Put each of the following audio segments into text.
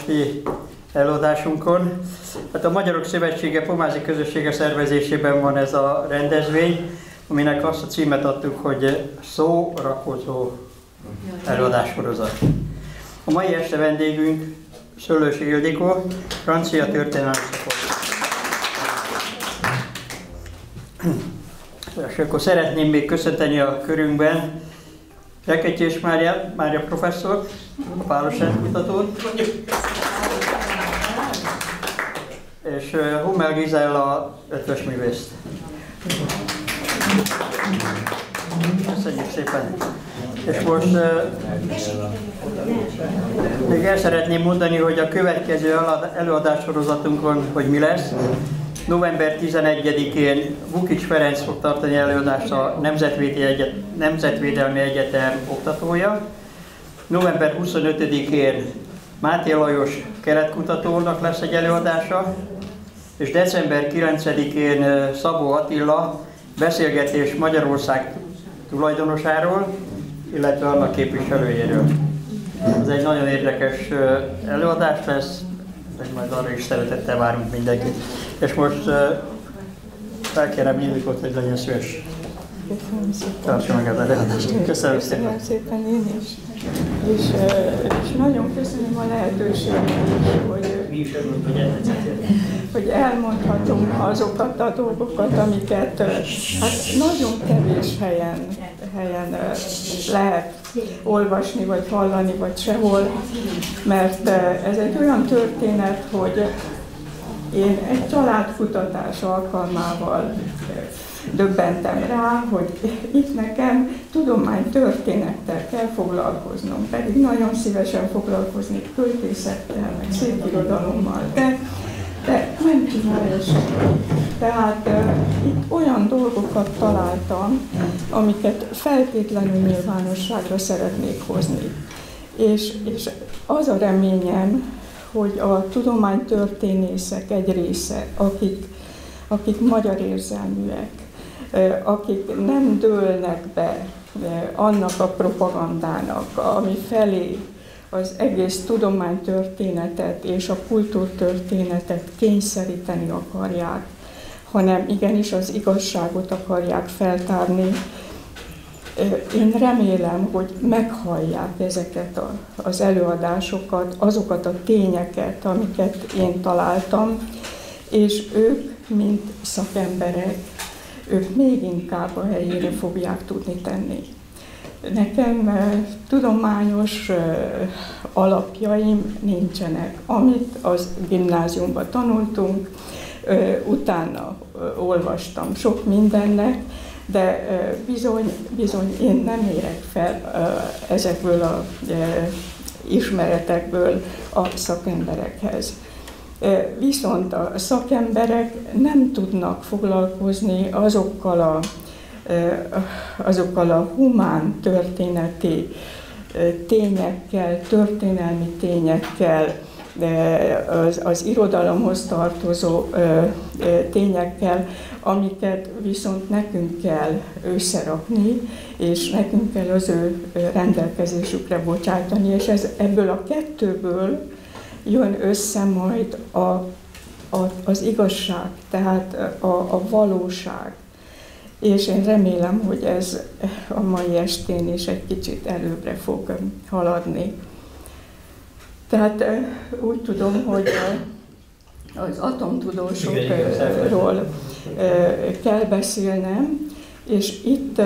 esti előadásunkon. Hát a Magyarok Szövetsége Pomázi Közössége szervezésében van ez a rendezvény, aminek azt a címet adtuk, hogy szórakozó előadássorozat. A mai este vendégünk Szöllősi Ildikó, francia történelmi szakos. És akkor szeretném még köszönteni a körünkben Reketyés Mária professzor, a Pálosent kutatót, és Hummel Gizella ötvösművészt. Köszönjük szépen! És most még el szeretném mondani, hogy a következő előadássorozatunkon, hogy mi lesz. November 11-én Vukics Ferenc fog tartani előadást, a Nemzetvédelmi Egyetem oktatója. November 25-én Máté Lajos keletkutatónak lesz egy előadása, és december 9-én Szabó Attila beszélgetés Magyarország tulajdonosáról, illetve annak képviselőjéről. Ez egy nagyon érdekes előadás lesz, és majd arra is szeretettel várunk mindenkit. És most felkérem Ildikót, hogy legyen szíves. Köszönöm szépen. Tartsa meg az előadást. Köszönöm szépen. Köszönöm szépen én is. És nagyon köszönöm a lehetőséget is, hogy elmondhatom azokat a dolgokat, amiket hát nagyon kevés helyen lehet olvasni, vagy hallani, vagy sehol, mert ez egy olyan történet, hogy én egy családkutatás alkalmával döbbentem rá, hogy itt nekem tudománytörténettel kell foglalkoznom, pedig nagyon szívesen foglalkoznék költészettel, meg szépirodalommal, de nem csinálja semmi. Tehát itt olyan dolgokat találtam, amiket feltétlenül nyilvánosságra szeretnék hozni. És az a reményem, hogy a tudománytörténészek egy része, akik magyar érzelműek, akik nem dőlnek be annak a propagandának, ami felé az egész tudománytörténetet és a kultúrtörténetet kényszeríteni akarják, hanem igenis az igazságot akarják feltárni. Én remélem, hogy meghallják ezeket az előadásokat, azokat a tényeket, amiket én találtam, és ők, mint szakemberek, ők még inkább a helyére fogják tudni tenni. Nekem tudományos alapjaim nincsenek. Amit az gimnáziumban tanultunk, utána olvastam sok mindennek, de bizony én nem érek fel ezekből az ismeretekből a szakemberekhez. Viszont a szakemberek nem tudnak foglalkozni azokkal a humán történeti tényekkel, történelmi tényekkel, az irodalomhoz tartozó tényekkel, amiket viszont nekünk kell összerakni, és nekünk kell az ő rendelkezésükre bocsájtani, és ebből a kettőből jön össze majd az igazság, tehát a valóság. És én remélem, hogy ez a mai estén is egy kicsit előbbre fog haladni. Tehát úgy tudom, hogy az atomtudósokról kell beszélnem, és itt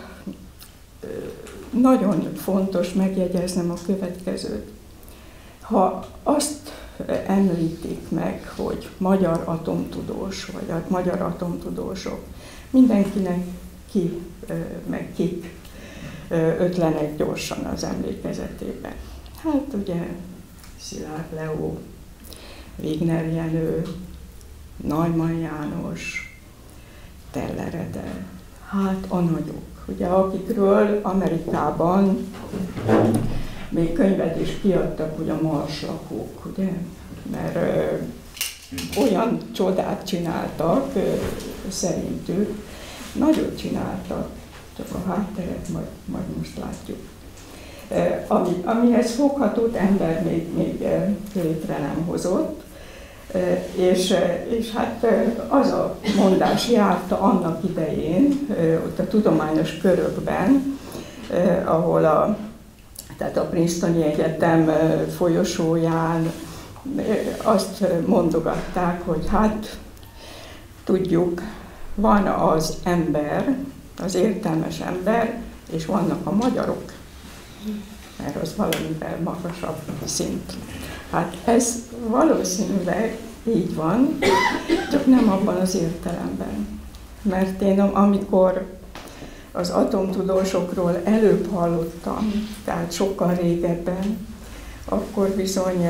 nagyon fontos megjegyeznem a következőt. Ha azt említik meg, hogy magyar atomtudós, vagy a magyar atomtudósok, mindenkinek meg kik ötlenek gyorsan az emlékezetében. Hát ugye Szilárd Leó, Wigner Jenő, Neumann János, Teller Ede, hát a nagyok, ugye, akikről Amerikában még könyvet is kiadtak, hogy a marslakók, ugye, mert olyan csodát csináltak, szerintük, nagyot csináltak, csak a hátteret majd most látjuk. amihez foghatót ember még létre nem hozott. És hát az a mondás járta annak idején, ott a tudományos körökben, ahol tehát a Princetoni Egyetem folyosóján azt mondogatták, hogy hát tudjuk, van az ember, az értelmes ember, és vannak a magyarok, mert az valamivel magasabb szint. Hát ez valószínűleg így van, csak nem abban az értelemben. Mert én amikor az atomtudósokról előbb hallottam, tehát sokkal régebben, akkor bizony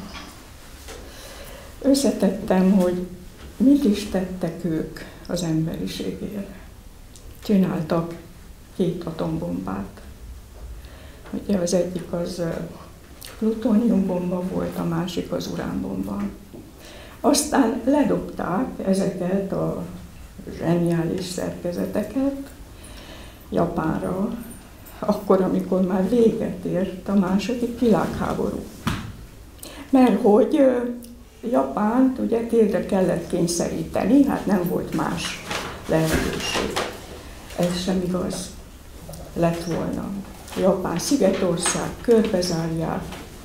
összetettem, hogy mit is tettek ők az emberiségért. Csináltak 2 atombombát. Ugye az egyik az plutóniumbomba volt, a másik az uránbomba. Aztán ledobták ezeket a zseniális szerkezeteket Japánra, akkor, amikor már véget ért a második világháború. Mert hogy Japánt ugye térdre kellett kényszeríteni, hát nem volt más lehetőség. Ez sem igaz lett volna. Japán szigetország, körbezárják,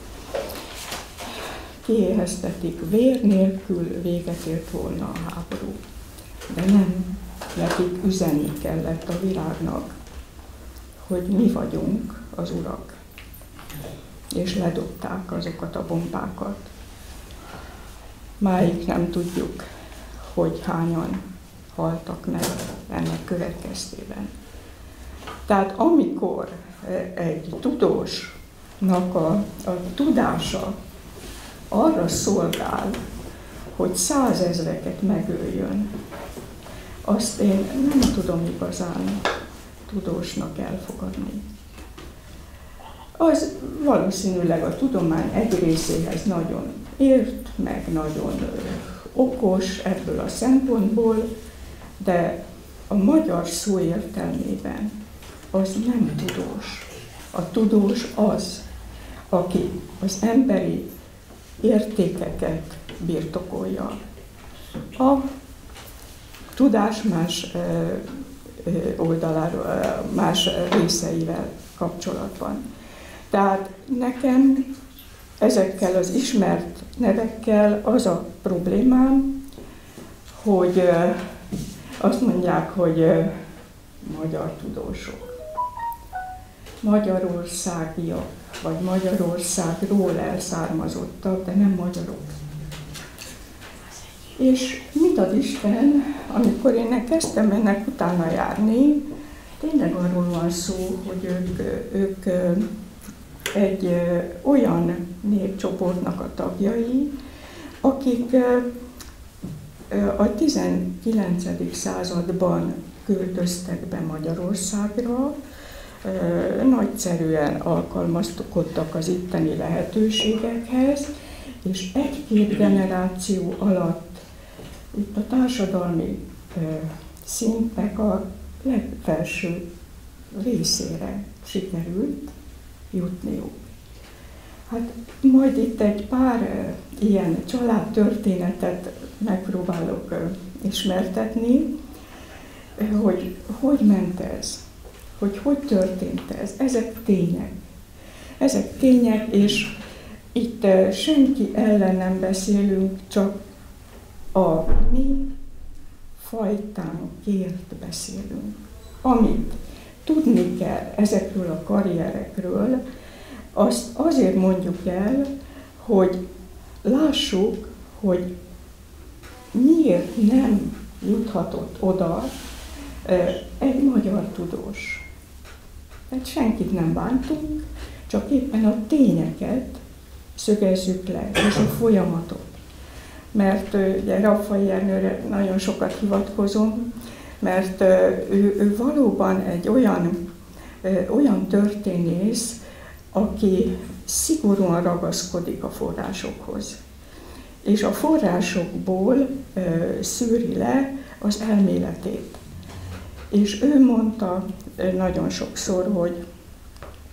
kiéheztetik, vér nélkül véget ért volna a háború. De nem, nekik üzenni kellett a világnak, hogy mi vagyunk az urak. És ledobták azokat a bombákat. Máig nem tudjuk, hogy hányan haltak meg ennek következtében. Tehát amikor egy tudósnak a tudása arra szolgál, hogy 100 000-eket megöljön, azt én nem tudom igazán tudósnak elfogadni. Az valószínűleg a tudomány egy részéhez nagyon ért, meg nagyon okos ebből a szempontból, de a magyar szó értelmében az nem tudós. A tudós az, aki az emberi értékeket birtokolja. A tudás más oldaláról, más részeivel kapcsolatban. Tehát nekem ezekkel az ismert nevekkel az a problémám, hogy azt mondják, hogy magyar tudósok, magyarországiak, vagy Magyarországról elszármazottak, de nem magyarok. És mit ad Isten, amikor én kezdtem ennek utána járni, tényleg arról van szó, hogy ők egy olyan népcsoportnak a tagjai, akik a 19. században költöztek be Magyarországra, nagyszerűen alkalmazkodtak az itteni lehetőségekhez, és 1-2 generáció alatt itt a társadalmi szintnek a legfelső részére sikerült jutniuk. Hát majd itt egy pár ilyen családtörténetet megpróbálok ismertetni, hogy ment ez, hogy történt ez. Ezek tények. Ezek tények, és itt senki ellen nem beszélünk, csak a mi fajtánkért beszélünk. Amit tudni kell ezekről a karrierekről, azt azért mondjuk el, hogy lássuk, hogy miért nem juthatott oda egy magyar tudós. Tehát senkit nem bántunk, csak éppen a tényeket szögezzük le, és a folyamatot. Mert ugye Raffai Ernőre nagyon sokat hivatkozom, mert ő valóban egy olyan történész, aki szigorúan ragaszkodik a forrásokhoz. És a forrásokból szűri le az elméletét. És ő mondta nagyon sokszor,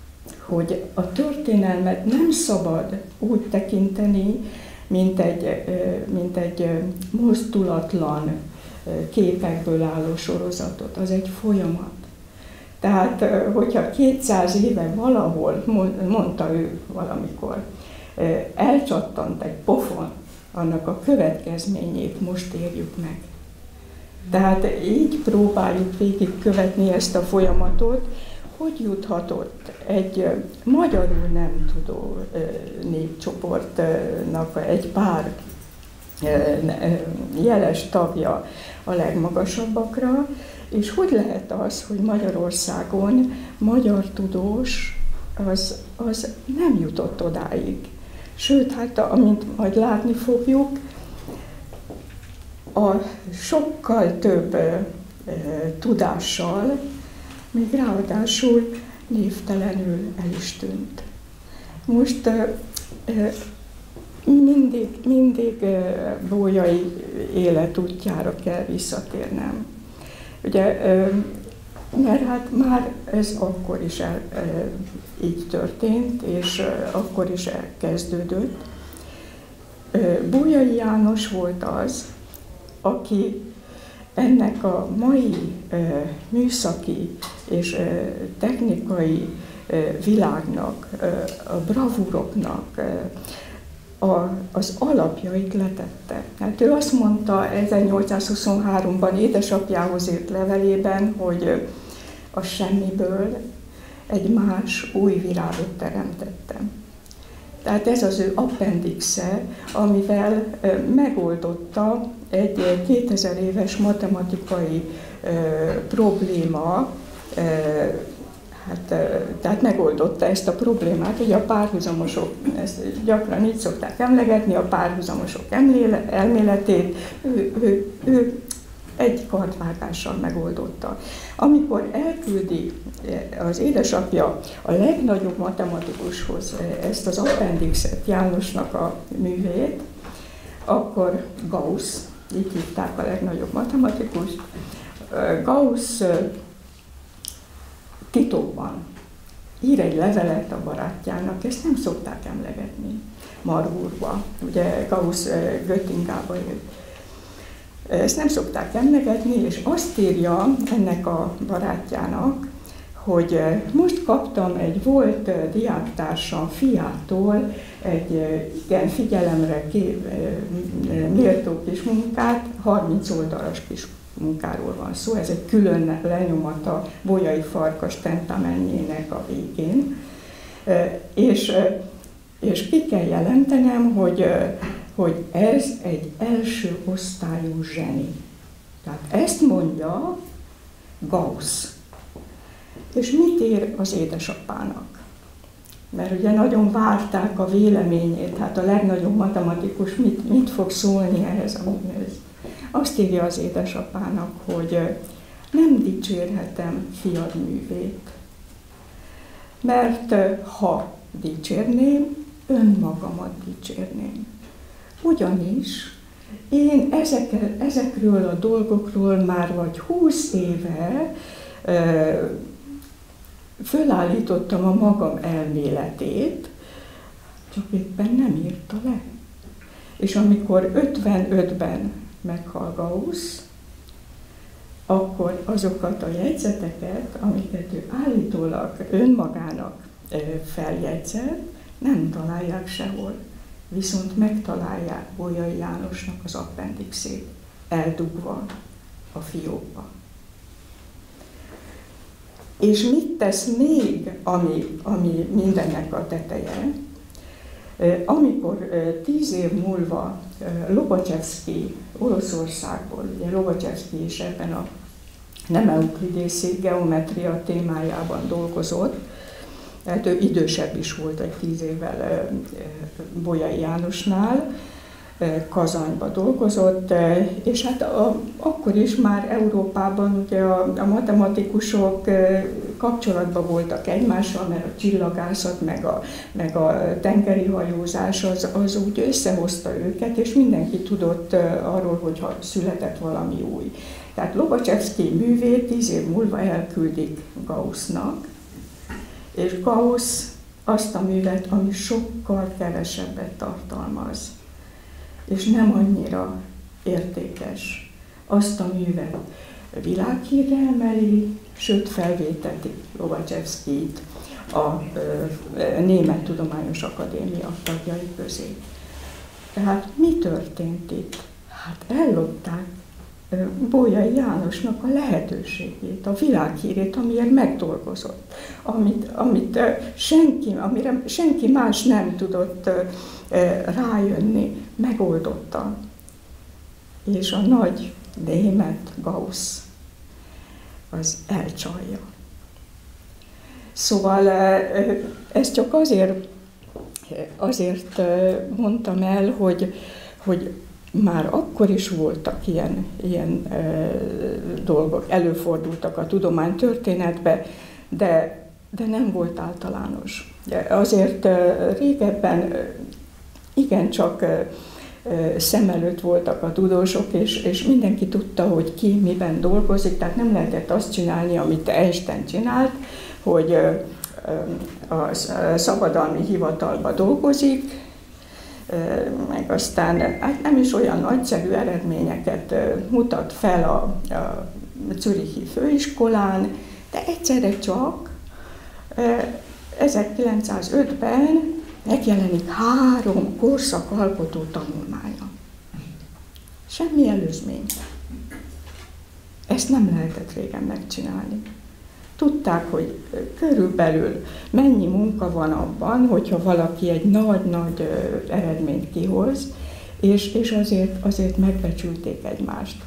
hogy a történelmet nem szabad úgy tekinteni, mint egy mozdulatlan képekből álló sorozatot. Az egy folyamat. Tehát, hogyha 200 éve valahol, mondta ő valamikor, elcsattant egy pofon, annak a következményét most érjük meg. Tehát így próbáljuk végigkövetni ezt a folyamatot, hogy juthatott egy magyarul nem tudó népcsoportnak egy pár jeles tagja a legmagasabbakra, és hogy lehet az, hogy Magyarországon magyar tudós az nem jutott odáig. Sőt, hát amint majd látni fogjuk, a sokkal több tudással, még ráadásul névtelenül el is tűnt. Most mindig Bolyai életútjára kell visszatérnem. Ugye, mert hát már ez akkor is így történt, és akkor is elkezdődött. Bolyai János volt az, aki ennek a mai műszaki és technikai világnak, a bravúroknak az alapjait letette. Hát ő azt mondta 1823-ban édesapjához írt levelében, hogy a semmiből egy más új világot teremtettem. Tehát ez az ő appendixe, amivel megoldotta egy 2000 éves matematikai probléma, tehát megoldotta ezt a problémát, hogy a párhuzamosok, ezt gyakran így szokták emlegetni, a párhuzamosok elméletét ő egy kardvágással megoldotta. Amikor elküldi az édesapja a legnagyobb matematikushoz ezt az appendixet, Jánosnak a művét, akkor Gauss, így hívták a legnagyobb matematikust, Gauss titokban ír egy levelet a barátjának, ezt nem szokták emlegetni Marburgba, ugye Gauss Göttingába élt. Ezt nem szokták emlegetni, és azt írja ennek a barátjának, hogy most kaptam egy volt diáktársam fiától egy igen figyelemre méltó kis munkát, 30 oldalas kis munkáról van szó, ez egy külön lenyomata Bolyai Farkas tentamenjének a végén, és ki kell jelentenem, hogy ez egy első osztályú zseni. Tehát ezt mondja Gauss. És mit ír az édesapának? Mert ugye nagyon várták a véleményét, hát a legnagyobb matematikus mit fog szólni ehhez a műhöz. Azt írja az édesapának, hogy nem dicsérhetem fiad művét, mert ha dicsérném, önmagamat dicsérném. Ugyanis én ezekről a dolgokról már vagy 20 éve fölállítottam a magam elméletét, csak éppen nem írta le. És amikor 55-ben meghal Gauss, akkor azokat a jegyzeteket, amiket ő állítólag önmagának feljegyzett, nem találják sehol. Viszont megtalálják Bolyai Jánosnak az appendixét, eldugva a fiókba. És mit tesz még, ami mindennek a teteje? Amikor 10 év múlva Lobaczewski Oroszországból, ugye Lobaczewski is ebben a nem euklidészi geometria témájában dolgozott, tehát ő idősebb is volt egy 10 évvel Bolyai Jánosnál, Kazanyba dolgozott, és hát akkor is már Európában ugye a matematikusok kapcsolatban voltak egymással, mert a csillagászat, meg a tengeri hajózás az úgy összehozta őket, és mindenki tudott arról, hogyha született valami új. Tehát Lobaczewski művét 10 év múlva elküldik Gaussnak, és Gauss azt a művet, ami sokkal kevesebbet tartalmaz, és nem annyira értékes. Azt a művet világhírre emeli, sőt felvéteti Lovacsevszkijt a Német Tudományos Akadémia tagjai közé. Tehát mi történt itt? Hát ellopták Bolyai Jánosnak a lehetőségét, a világhírét, amiért megdolgozott, amire senki más nem tudott rájönni, megoldotta. És a nagy német Gauss az elcsalja. Szóval ezt csak azért mondtam el, hogy már akkor is voltak ilyen dolgok, előfordultak a tudománytörténetben, de nem volt általános. Azért régebben igencsak szem előtt voltak a tudósok, és mindenki tudta, hogy ki miben dolgozik, tehát nem lehetett azt csinálni, amit Einstein csinált, hogy a szabadalmi hivatalban dolgozik, meg aztán hát nem is olyan nagyszerű eredményeket mutat fel a zürichi főiskolán, de egyszerre csak 1905-ben megjelenik 3 korszakalkotó tanulmánya. Semmi előzmény. Ezt nem lehetett régen megcsinálni. Tudták, hogy körülbelül mennyi munka van abban, hogyha valaki egy nagy-nagy eredményt kihoz, és azért megbecsülték egymást.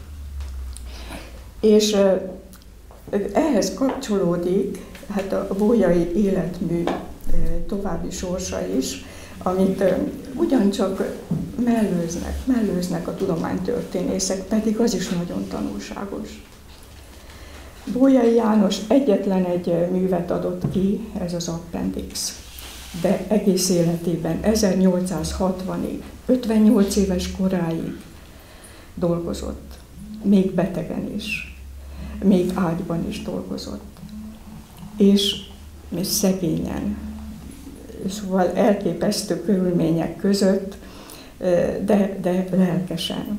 És ehhez kapcsolódik hát a bolyai életmű további sorsa is, amit ugyancsak mellőznek a tudománytörténészek, pedig az is nagyon tanulságos. Bolyai János egyetlen egy művet adott ki, ez az Appendix, de egész életében 1860-ig, 58 éves koráig dolgozott, még betegen is, még ágyban is dolgozott, és szegényen, szóval elképesztő körülmények között, de lelkesen.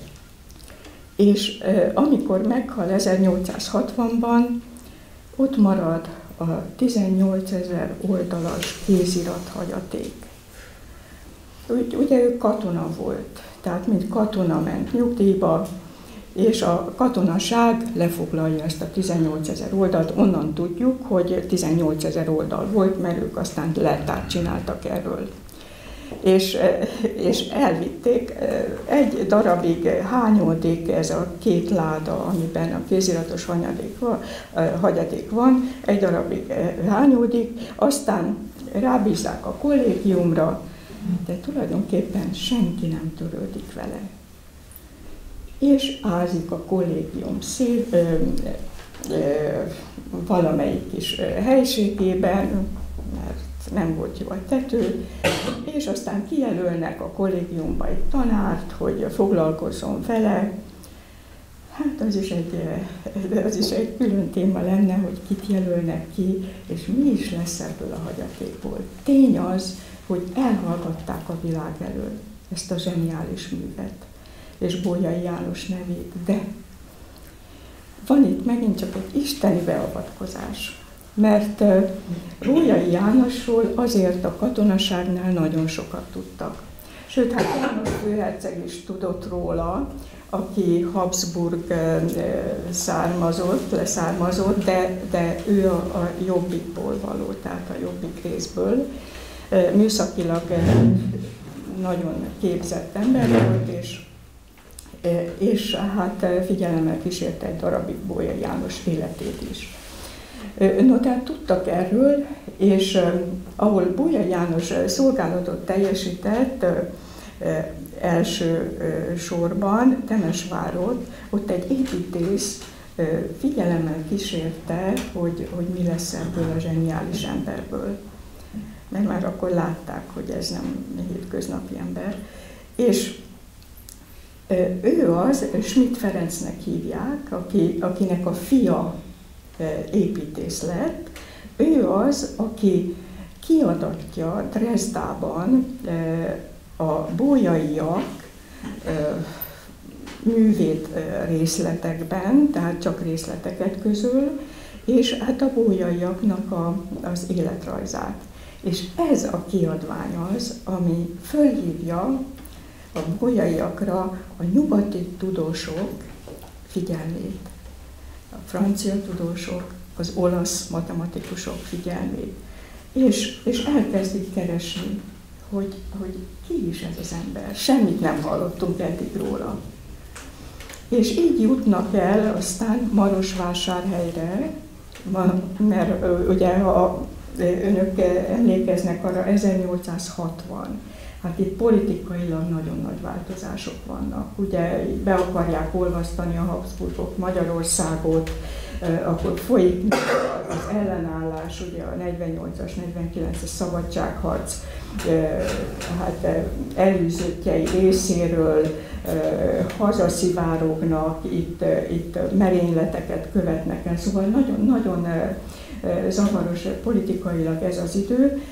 És amikor meghal 1860-ban, ott marad a 18 000 oldalas kézirathagyaték. Ugye ő katona volt, tehát mint katona ment nyugdíjba, és a katonaság lefoglalja ezt a 18 000 oldalt, onnan tudjuk, hogy 18 000 oldal volt, mert ők aztán leltárt csináltak erről. És elvitték, egy darabig hányódik ez a 2 láda, amiben a kéziratos hagyaték van, egy darabig hányódik, aztán rábízzák a kollégiumra, de tulajdonképpen senki nem törődik vele. És ázik a kollégium valamelyik kis helységében, mert nem volt jó a tető, és aztán kijelölnek a kollégiumba egy tanárt, hogy foglalkozzon vele. Hát az is egy külön téma lenne, hogy kit jelölnek ki, és mi is lesz ebből a hagyatékból. Tény az, hogy elhallgatták a világ elől ezt a zseniális művet, és Bolyai János nevét, de van itt megint csak egy isteni beavatkozás. Mert Bolyai Jánosról azért a katonaságnál nagyon sokat tudtak. Sőt, hát János főherceg is tudott róla, aki Habsburg leszármazott, de ő a jobbikból való, tehát a jobbik részből. Műszakilag nagyon képzett ember volt, és hát figyelemmel kísérte egy darabig Bolyai János életét is. No, tehát tudtak erről, és ahol Bolyai János szolgálatot teljesített első sorban, Temesvárott, ott egy építész figyelemmel kísérte, hogy mi lesz ebből a zseniális emberből. Mert már akkor látták, hogy ez nem hétköznapi ember. És ő az, Schmidt Ferencnek hívják, akinek a fia építész lett, ő az, aki kiadatja Dresdában a Bolyaiak művét részletekben, tehát csak részleteket közöl, és hát a Bolyaiaknak az életrajzát. És ez a kiadvány az, ami fölhívja a Bolyaiakra a nyugati tudósok figyelmét, a francia tudósok, az olasz matematikusok figyelmét. És elkezdik keresni, hogy ki is ez az ember. Semmit nem hallottunk eddig róla. És így jutnak el aztán Marosvásárhelyre, mert ugye, ha önök emlékeznek arra, 1860. Hát itt politikailag nagyon nagy változások vannak. Ugye be akarják olvasztani a Habsburgok Magyarországot, akkor folyik az ellenállás, ugye a 48-as, 49-es szabadságharc hát elűzöttjei részéről hazaszivárognak, itt merényleteket követnek el, szóval nagyon zavaros politikailag ez az idő,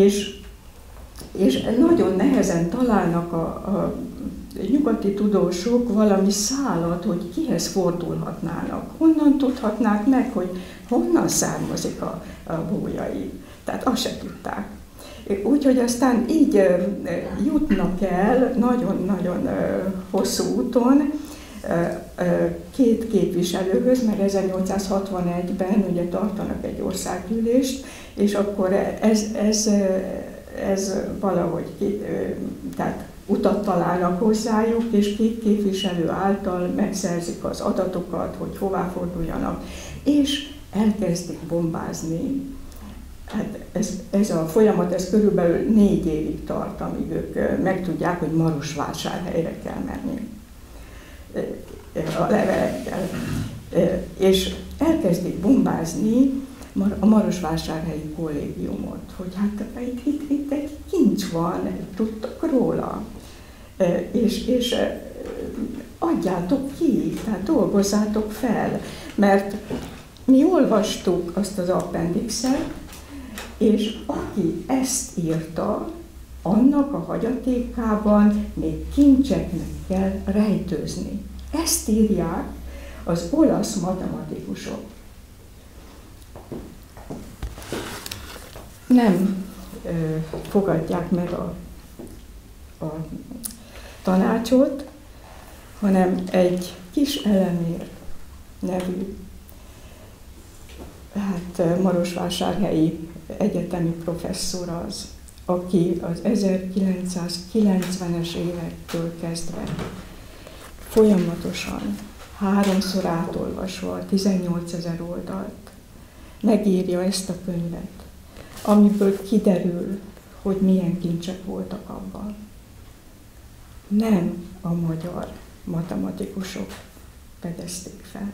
és nagyon nehezen találnak a nyugati tudósok valami szálat, hogy kihez fordulhatnának. Honnan tudhatnák meg, hogy honnan származik a Bolyai. Tehát azt se tudták. Úgyhogy aztán így jutnak el nagyon-nagyon hosszú úton két képviselőhöz, mert 1861-ben ugye tartanak egy országgyűlést, és akkor ez valahogy tehát utat találnak hozzájuk, és két képviselő által megszerzik az adatokat, hogy hová forduljanak, és elkezdik bombázni. Hát ez a folyamat, ez körülbelül 4 évig tart, amíg ők megtudják, hogy Marosvásárhelyre kell menni a levelekkel. És elkezdik bombázni a Marosvásárhelyi kollégiumot, hogy hát itt egy kincs van, tudtak róla, és adjátok ki, tehát dolgozzátok fel, mert mi olvastuk azt az appendixet, és aki ezt írta, annak a hagyatékában még kincseknek kell rejtőzni. Ezt írják az olasz matematikusok. Nem fogadják meg a tanácsot, hanem egy Kis Elemér nevű, hát marosvásárhelyi egyetemi professzor az, aki az 1990-es évektől kezdve folyamatosan, 3-szor átolvasva 18 000 oldalt megírja ezt a könyvet, amiből kiderül, hogy milyen kincsek voltak abban. Nem a magyar matematikusok fedezték fel.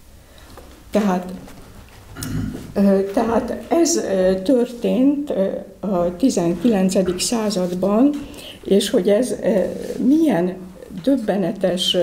Tehát ez történt a 19. században, és hogy ez milyen döbbenetes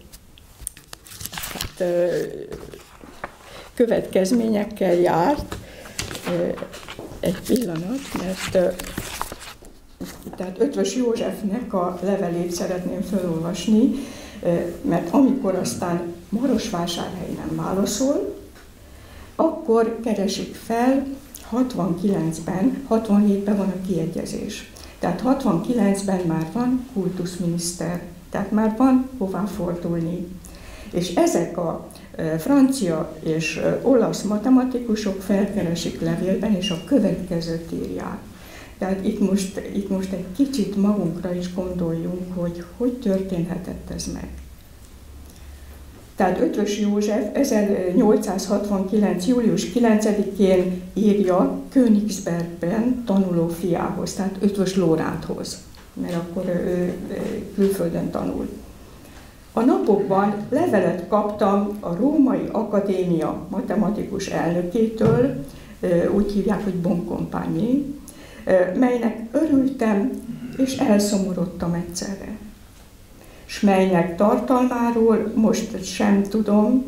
következményekkel járt. Egy pillanat, mert tehát Eötvös Józsefnek a levelét szeretném felolvasni, mert amikor aztán Marosvásárhely nem válaszol, akkor keresik fel 69-ben, 67-ben van a kiegyezés. Tehát 69-ben már van kultuszminiszter, tehát már van hová fordulni. És ezek a francia és olasz matematikusok felkeresik levélben, és a következőt írják. Tehát itt most egy kicsit magunkra is gondoljunk, hogy történhetett ez meg. Tehát Eötvös József 1869. július 9-én írja Königsbergben tanuló fiához, tehát Eötvös Lóránthoz, mert akkor ő külföldön tanul. A napokban levelet kaptam a Római Akadémia matematikus elnökétől, úgy hívják, hogy Boncompagni, melynek örültem és elszomorodtam egyszerre. S melynek tartalmáról most sem tudom,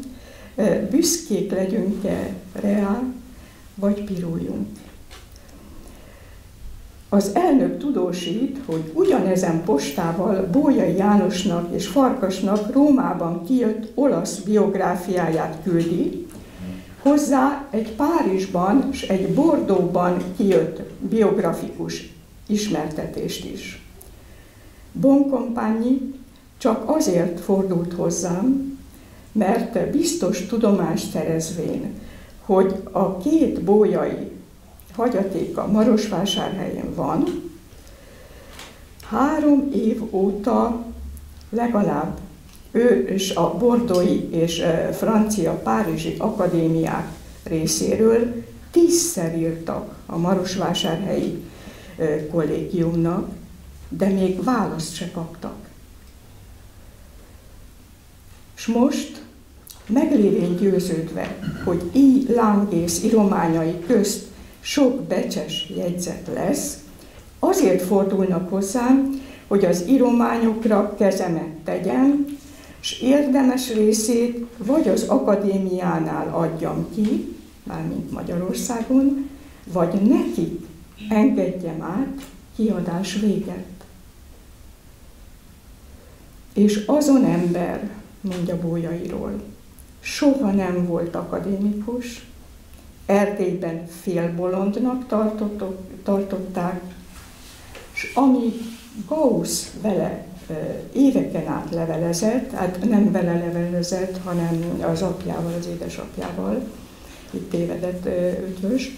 büszkék legyünk-e rá, vagy piruljunk. Az elnök tudósít, hogy ugyanezen postával Bolyai Jánosnak és Farkasnak Rómában kijött olasz biográfiáját küldi, hozzá egy Párizsban és egy Bordeauxban kijött biografikus ismertetést is. Boncompagny csak azért fordult hozzám, mert biztos tudomást szerezvén, hogy a két bolyai hagyatéka Marosvásárhelyen van, 3 év óta legalább ő és a bordói és francia párizsi akadémiák részéről 10-szer írtak a marosvásárhelyi kollégiumnak, de még választ se kaptak. S most, meglévén győződve, hogy I. Langész írományai közt sok becses jegyzet lesz, azért fordulnak hozzám, hogy az írományokra kezemet tegyem, s érdemes részét vagy az akadémiánál adjam ki, mármint Magyarországon, vagy nekik engedjem át kiadás véget. És azon ember, mondja Bolyairól, soha nem volt akadémikus, Erdélyben félbolondnak tartották, és ami Gauss vele éveken át levelezett, hát nem vele levelezett, hanem az apjával, az édesapjával, itt tévedett Ötvös.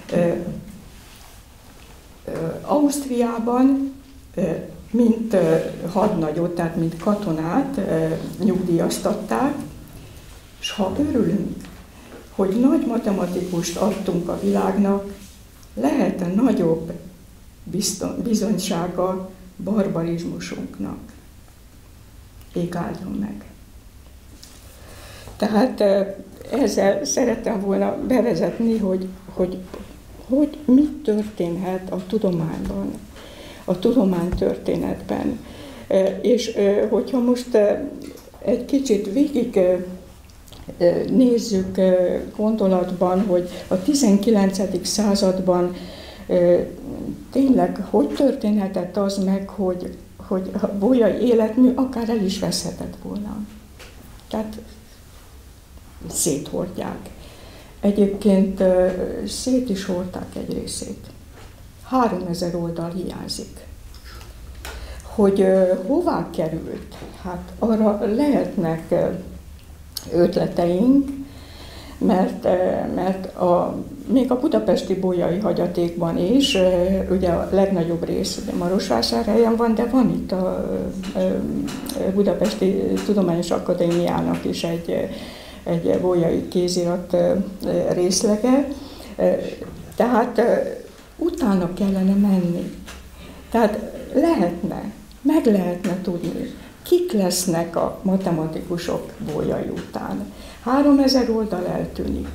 Ausztriában, mint hadnagyot, tehát mint katonát nyugdíjaztatták, és ha örülünk, hogy nagy matematikust adtunk a világnak, lehet-e nagyobb bizonysága barbarizmusunknak? Ég áldjon meg. Tehát ezzel szerettem volna bevezetni, hogy mit történhet a tudományban, a tudománytörténetben. És hogyha most egy kicsit végig nézzük gondolatban, hogy a 19. században tényleg hogy történhetett az meg, hogy a bolyai életmű akár el is veszhetett volna. Tehát széthordják. Egyébként szét is hordták egy részét. 3000 oldal hiányzik. Hogy hová került? Hát arra lehetnek ötleteink, mert még a budapesti bolyai hagyatékban is, ugye a legnagyobb rész ugye Marosvásárhelyen van, de van itt a Budapesti Tudományos Akadémiának is egy bolyai kézirat részlege, tehát utána kellene menni. Tehát meg lehetne tudni, kik lesznek a matematikusok Bolyai után. 3000 oldal eltűnik.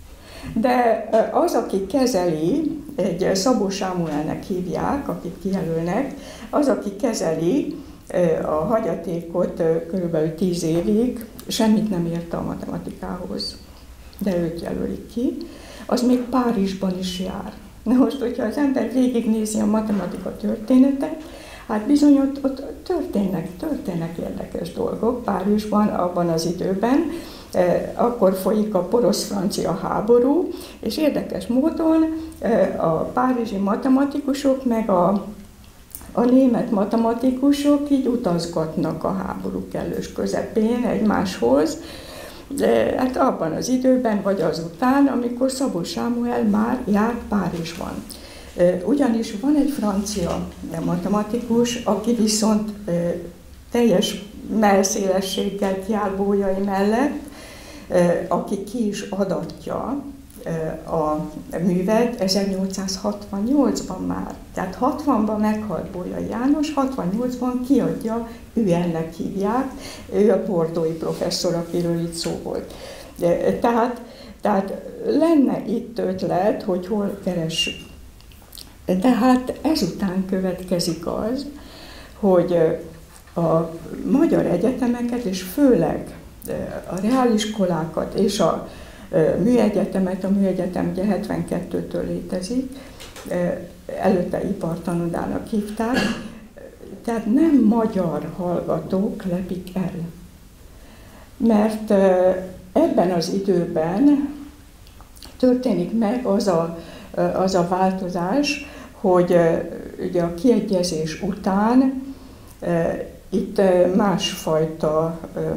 De az, aki kezeli, egy Szabó Sámuelnek hívják, akit kijelölnek, az, aki kezeli a hagyatékot körülbelül 10 évig, semmit nem ért a matematikához, de őt jelölik ki, az még Párizsban is jár. Na most, hogyha az ember végignézi a matematika történetet, hát bizony ott történnek érdekes dolgok Párizsban, abban az időben. Akkor folyik a porosz-francia háború, és érdekes módon a párizsi matematikusok meg a német matematikusok így utazgatnak a háború kellős közepén egymáshoz, de hát abban az időben, vagy azután, amikor Szabó Sámuel már járt Párizsban. Ugyanis van egy francia matematikus, aki viszont teljes mellszélességgel kiáll Bolyai mellett, aki ki is adatja a művet 1868-ban már. Tehát 60-ban meghalt Bolyai János, 68-ban kiadja, ő ennek hívják, ő a bordeauxi professzor, akiről itt szó volt. Tehát lenne itt ötlet, hogy hol keressük. Tehát ezután következik az, hogy a magyar egyetemeket, és főleg a reáliskolákat és a műegyetemet. A műegyetem ugye 72-től létezik, előtte ipartanodának hívták, tehát nem magyar hallgatók lepik el. Mert ebben az időben történik meg az a változás, hogy ugye a kiegyezés után itt másfajta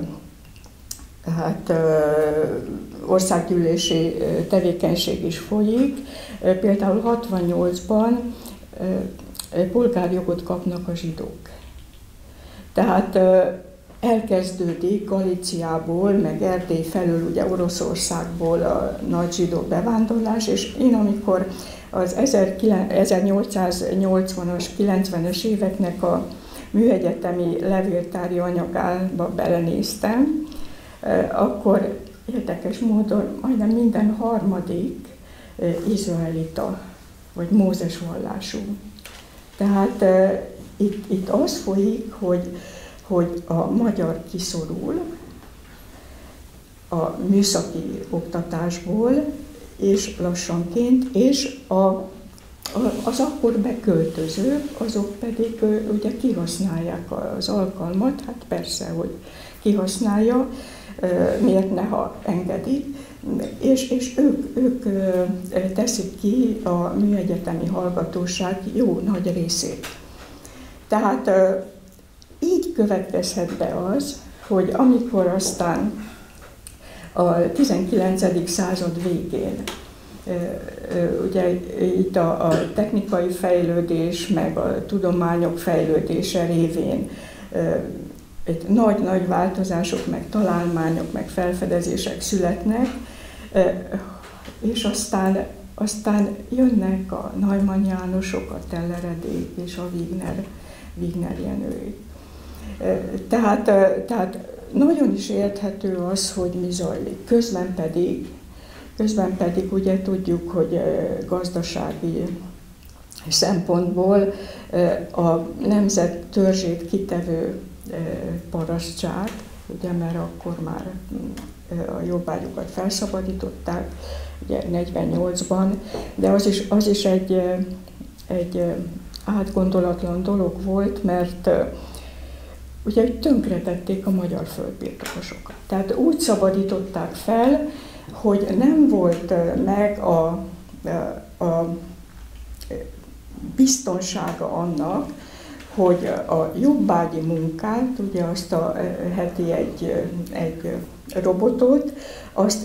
országgyűlési tevékenység is folyik. Például 68-ban polgárjogot kapnak a zsidók. Tehát elkezdődik Galíciából, meg Erdély felől, ugye Oroszországból a nagy zsidó bevándorlás, és én amikor az 1880-as, 90-es éveknek a műegyetemi levéltári anyagába belenéztem, akkor érdekes módon majdnem minden harmadik izraelita, vagy mózes vallású. Tehát itt az folyik, hogy a magyar kiszorul a műszaki oktatásból, és lassanként, és az akkor beköltözők, azok pedig ugye kihasználják az alkalmat, hát persze, hogy kihasználja, miért ne, ha engedik, és ők teszik ki a műegyetemi hallgatóság jó nagy részét. Tehát így következhet be az, hogy amikor aztán a 19. század végén, ugye itt a technikai fejlődés, meg a tudományok fejlődése révén nagy változások, meg találmányok, meg felfedezések születnek, és aztán jönnek a Neumann Jánosok, a Telleredék és a Wigner Jenőik. Tehát nagyon is érthető az, hogy mi zajlik. Közben pedig ugye tudjuk, hogy gazdasági szempontból a nemzet törzsét kitevő parasztság, ugye, mert akkor már a jobbágyokat felszabadították, ugye 48-ban, de az is egy átgondolatlan dolog volt, mert ugye tönkretették a magyar földbirtokosokat. Tehát úgy szabadították fel, hogy nem volt meg a biztonsága annak, hogy a jobbágyi munkát, ugye azt a heti egy robotot, azt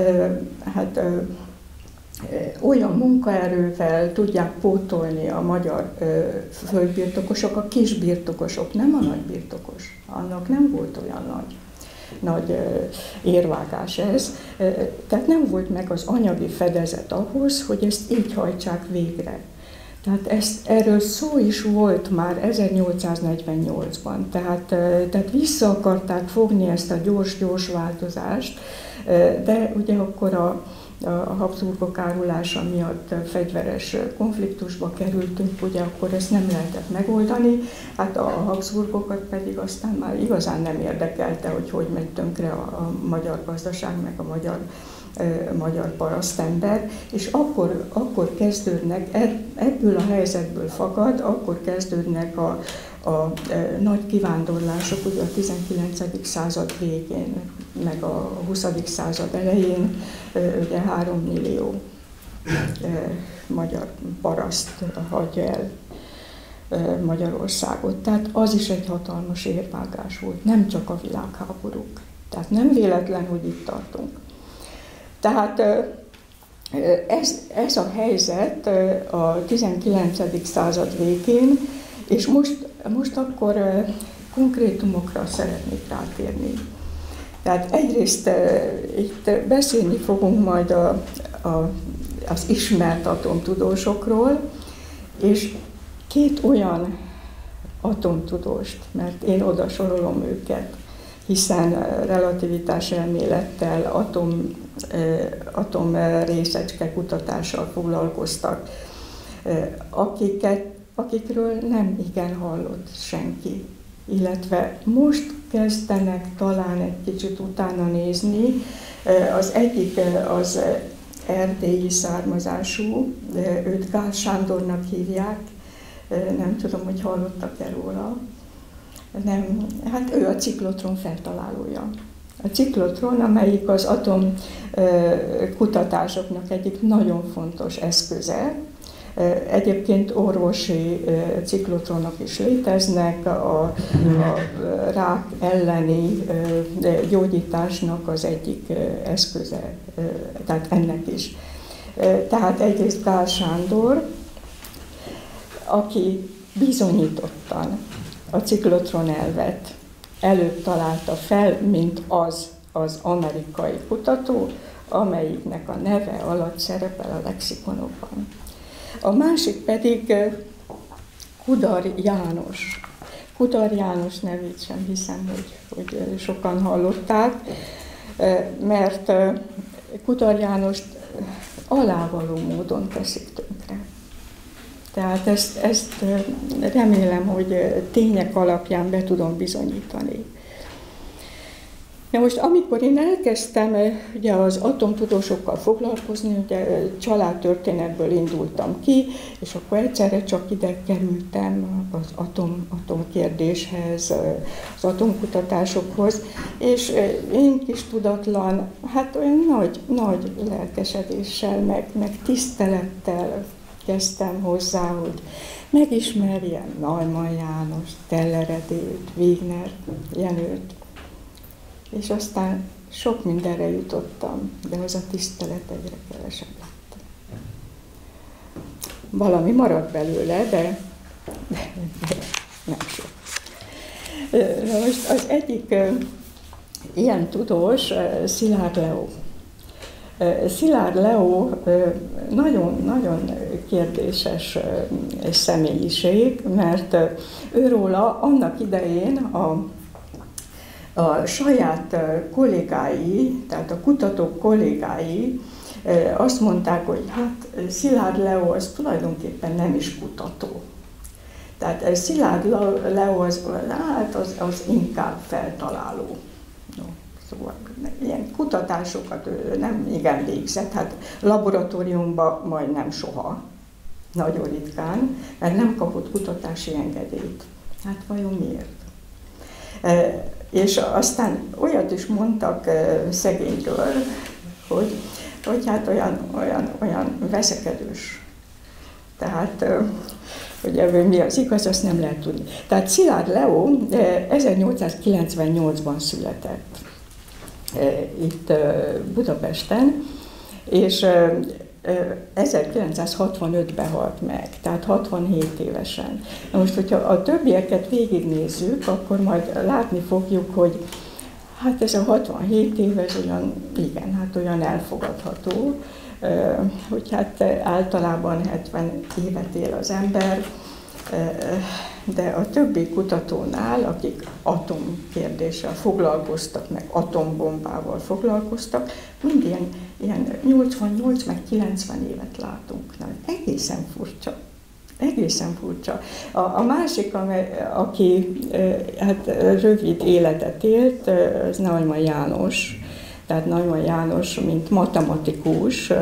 olyan munkaerővel tudják pótolni a magyar földbirtokosok, a kisbirtokosok, nem a nagybirtokos. Annak nem volt olyan nagy érvágás ez. Tehát nem volt meg az anyagi fedezet ahhoz, hogy ezt így hajtsák végre. Tehát erről szó is volt már 1848-ban, tehát vissza akarták fogni ezt a gyors változást, de ugye akkor a Habsburgok árulása miatt fegyveres konfliktusba kerültünk, ugye akkor ezt nem lehetett megoldani, hát a Habsburgokat pedig aztán már igazán nem érdekelte, hogy megy tönkre a magyar gazdaság, meg a magyar parasztember, és akkor kezdődnek, ebből a helyzetből fakad, akkor kezdődnek a nagy kivándorlások, ugye a 19. század végén, meg a 20. század elején, ugye 3 millió magyar paraszt hagyja el Magyarországot. Tehát az is egy hatalmas érvágás volt, nem csak a világháborúk. Tehát nem véletlen, hogy itt tartunk. Tehát ez a helyzet a 19. század végén, és most akkor konkrétumokra szeretnék rátérni. Tehát egyrészt itt beszélni fogunk majd az ismert atomtudósokról, és 2 olyan atomtudóst, mert én oda sorolom őket, hiszen relativitás elmélettel, atomrészecske kutatással foglalkoztak, akikről nem igen hallott senki. Illetve most kezdenek talán egy kicsit utána nézni, Az egyik az erdélyi származású, őt Gál Sándornak hívják, nem tudom, hogy hallottak-e róla. Nem, hát ő a ciklotron feltalálója. A ciklotron, amelyik az atom kutatásoknak egyik nagyon fontos eszköze. Egyébként orvosi ciklotronok is léteznek, a rák elleni gyógyításnak az egyik eszköze, tehát ennek is. Tehát egyrészt Gál Sándor, aki bizonyítottan a ciklotron elvet előbb találta fel, mint az amerikai kutató, amelyiknek a neve alatt szerepel a lexikonokban. A másik pedig Kudar János. Kudar János nevét sem hiszem, hogy sokan hallották, mert Kudar Jánost alávaló módon teszik tönkre. Tehát ezt remélem, hogy tények alapján be tudom bizonyítani. Na most, amikor én elkezdtem ugye, az atomtudósokkal foglalkozni, ugye családtörténetből indultam ki, és akkor egyszerre csak ide kerültem az atomkérdéshez, az atomkutatásokhoz, és én kis tudatlan, hát olyan nagy lelkesedéssel, meg tisztelettel kezdtem hozzá, hogy megismerjem Neumann Jánost, Teller Edét, Wigner Jenőt, és aztán sok mindenre jutottam, de az a tisztelet egyre kevesebb lett. Valami maradt belőle, de nem sok. Most az egyik ilyen tudós Szilárd Leó. Szilárd Leó nagyon kérdéses személyiség, mert őróla annak idején a saját kollégái, tehát a kutatók kollégái azt mondták, hogy hát Szilárd Leó az tulajdonképpen nem is kutató. Tehát Szilárd Leó az inkább feltaláló. No, szóval ilyen kutatásokat ő nem igen végzett, hát laboratóriumban majdnem soha, nagyon ritkán, mert nem kapott kutatási engedélyt. Hát vajon miért? És aztán olyat is mondtak szegényről, hogy hát olyan veszekedős. Tehát, hogy ebből mi az igaz, azt nem lehet tudni. Tehát Szilárd Leó 1898-ban született itt Budapesten, és 1965-ben halt meg, tehát 67 évesen. Na most, hogyha a többieket végignézzük, akkor majd látni fogjuk, hogy hát ez a 67 év, ez olyan, igen, hát olyan elfogadható, hogy hát általában 70 évet él az ember, de a többi kutatónál, akik atomkérdéssel foglalkoztak, meg atombombával foglalkoztak, mind ilyen 88 meg 90 évet látunk. Na, egészen furcsa. Egészen furcsa. A másik, aki hát rövid életet élt, az Neumann János. Tehát Neumann János, mint matematikus,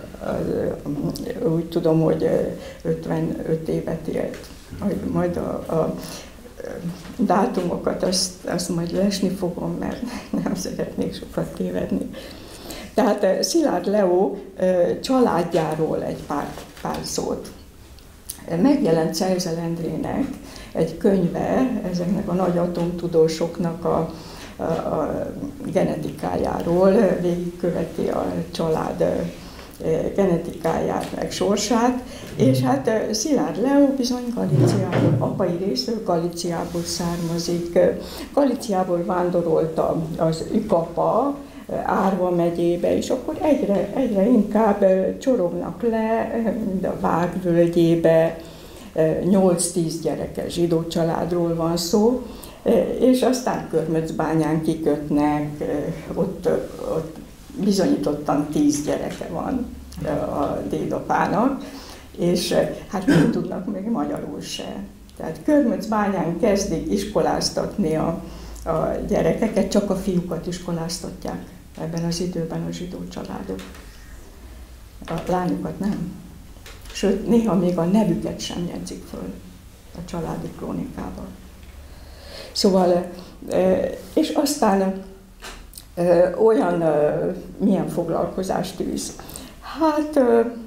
úgy tudom, hogy 55 évet élt. Majd a dátumokat azt majd lesni fogom, mert nem szeretnék sokat tévedni. Tehát Szilárd Leó családjáról egy pár szót. Megjelent Szerzel Endrének egy könyve ezeknek a nagy atomtudósoknak a genetikájáról, végigköveti a család genetikáját, meg sorsát, és hát Szilárd Leó bizony Galíciából, apai részről Galíciából származik. Galíciából vándorolt az ükapa Árva megyébe, és akkor egyre inkább csorognak le, de a Vág völgyébe, 8-10 gyerekes zsidó családról van szó, és aztán Körmöcbányán kikötnek, ott bizonyítottan 10 gyereke van a dédapának, és hát nem tudnak még magyarul se. Tehát Körmöcbányán kezdik iskoláztatni a gyerekeket, csak a fiúkat iskoláztatják ebben az időben a zsidó családok. A lányokat nem. Sőt, néha még a nevüket sem jegyzik föl a családi krónikában. Szóval, és aztán olyan milyen foglalkozást űz. Hát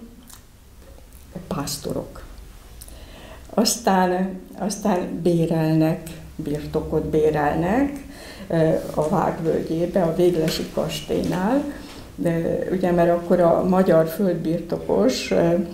pásztorok. Aztán bérelnek, birtokot bérelnek a Vágvölgyébe, a Véglesi kastélynál, ugye, mert akkor a magyar földbirtokos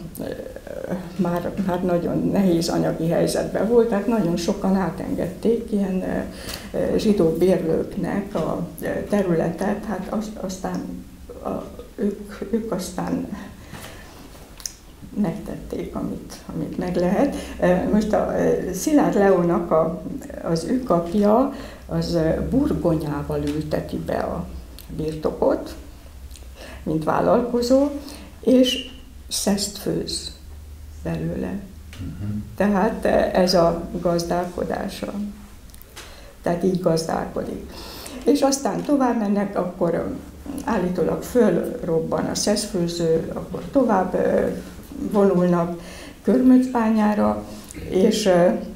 már nagyon nehéz anyagi helyzetben volt, tehát nagyon sokan átengedték ilyen zsidó bérlőknek a területet, hát aztán ők aztán megtették, amit meg lehet. Most a Szilárd Leónak az ő apja az burgonyával ülteti be a birtokot, mint vállalkozó, és szeszt főz belőle. Tehát ez a gazdálkodása. Tehát így gazdálkodik. És aztán tovább mennek, akkor állítólag fölrobban a szeszfőző, akkor tovább vonulnak Körmöcsbányára, és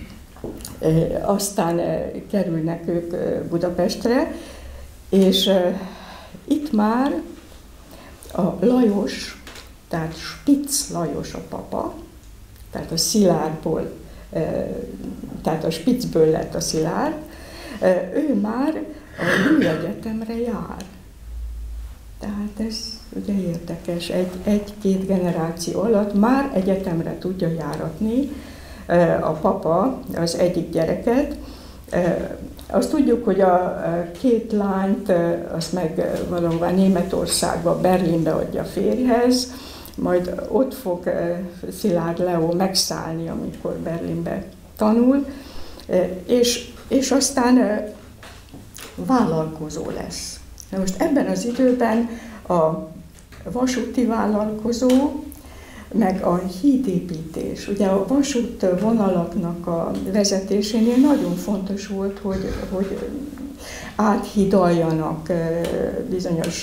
aztán kerülnek ők Budapestre, és itt már a Lajos, tehát Spitz Lajos a papa, tehát a Szilárdból, tehát a Spitzből lett a Szilárd, ő már a Műegyetemre jár. Tehát ez ugye érdekes, egy-két generáció alatt már egyetemre tudja járatni a papa az egyik gyereket. Azt tudjuk, hogy a két lányt azt meg valóban Németországba, Berlinbe adja férjhez, majd ott fog Szilárd Leó megszállni, amikor Berlinbe tanul, és aztán vállalkozó lesz. Na most ebben az időben a vasúti vállalkozó, meg a hídépítés. Ugye a vasútvonalaknak a vezetésénél nagyon fontos volt, hogy áthidaljanak bizonyos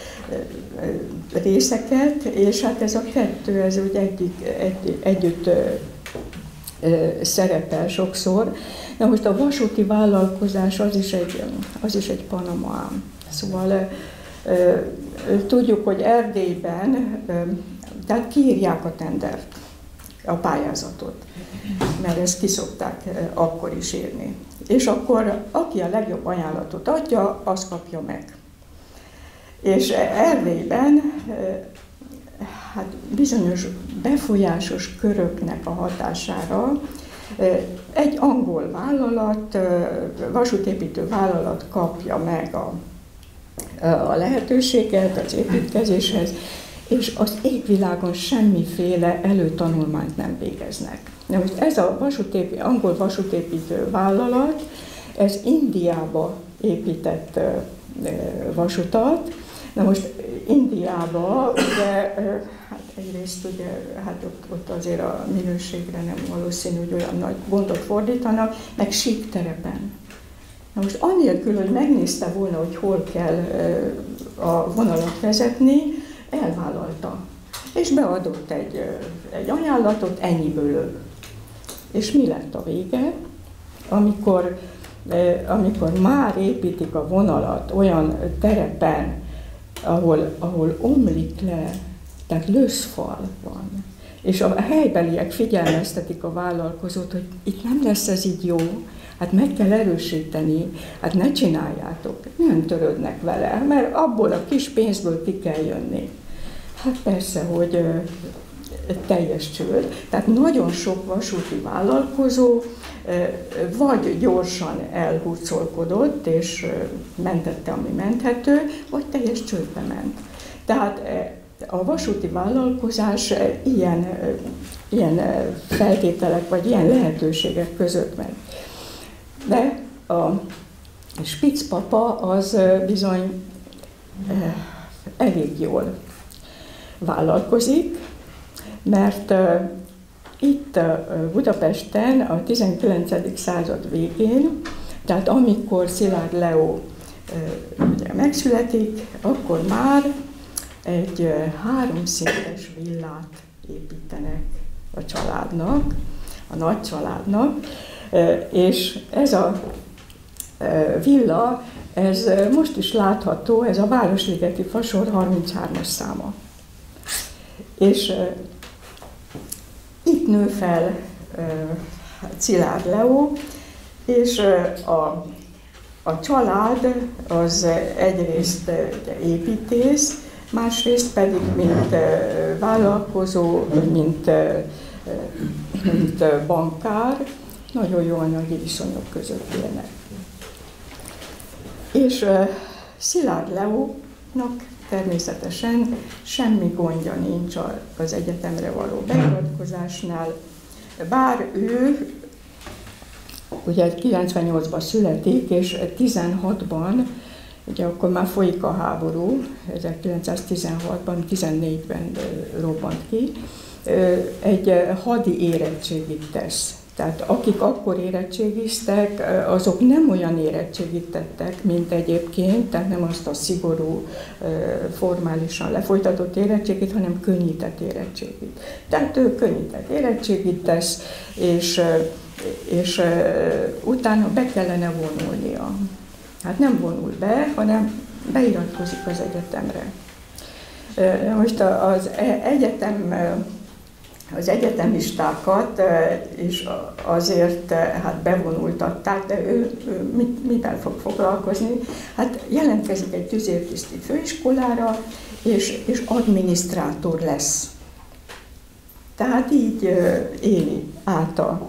részeket, és hát ez a kettő, ez úgy együtt szerepel sokszor. Na most a vasúti vállalkozás az is egy Panama. Szóval tudjuk, hogy Erdélyben, tehát kiírják a tendert, a pályázatot, mert ezt ki szokták akkor is írni. És akkor aki a legjobb ajánlatot adja, az kapja meg. És Erdélyben hát bizonyos befolyásos köröknek a hatására egy angol vállalat, vasútépítő vállalat kapja meg a lehetőséget az építkezéshez, és az égvilágon semmiféle előtanulmányt nem végeznek. Na most ez a angol vasútépítő vállalat, ez Indiába épített vasutat. Na most Indiába, ugye, hát egyrészt ugye, hát ott azért a minőségre nem valószínű, hogy olyan nagy gondot fordítanak, meg sík terepen. Na most annélkül, hogy megnézte volna, hogy hol kell a vonalat vezetni, elvállalta. És beadott egy ajánlatot, ennyiből ő. És mi lett a vége? Amikor már építik a vonalat olyan terepen, ahol omlik le, tehát löszfal van, és a helybeliek figyelmeztetik a vállalkozót, hogy itt nem lesz ez így jó, hát meg kell erősíteni, hát ne csináljátok, nem törődnek vele, mert abból a kis pénzből ki kell jönni. Hát persze, hogy teljes csőd. Tehát nagyon sok vasúti vállalkozó vagy gyorsan elhurcolkodott, és mentette, ami menthető, vagy teljes csődbe ment. Tehát a vasúti vállalkozás ilyen feltételek, vagy ilyen lehetőségek között ment. De a Spitz papa az bizony elég jól vállalkozik, mert itt Budapesten a 19. század végén, tehát amikor Szilárd Leó ugye megszületik, akkor már egy 3 szintes villát építenek a családnak, a nagy családnak, és ez a villa, ez most is látható, ez a Városligeti Fasor 33-as száma. És itt nő fel Szilárd Leó, és a család az egyrészt építész, másrészt pedig mint vállalkozó, mint bankár, nagyon jó anyagi viszonyok között élnek. És Szilárd Leónak természetesen semmi gondja nincs az egyetemre való beiratkozásnál, bár ő ugye 98-ban születik, és 16-ban, ugye akkor már folyik a háború, 1916-ban, 14-ben robbant ki, egy hadi érettségit tesz. Tehát akik akkor érettségiztek, azok nem olyan érettségit tettek, mint egyébként, tehát nem azt a szigorú, formálisan lefolytatott érettségit, hanem könnyített érettségit. Tehát ő könnyített érettségit tesz, és utána be kellene vonulnia. Hát nem vonul be, hanem beiratkozik az egyetemre. Most az egyetemistákat is azért hát bevonultatták, de ő mivel fog foglalkozni? Hát jelentkezik egy tüzértiszti főiskolára, és adminisztrátor lesz. Tehát így éli át a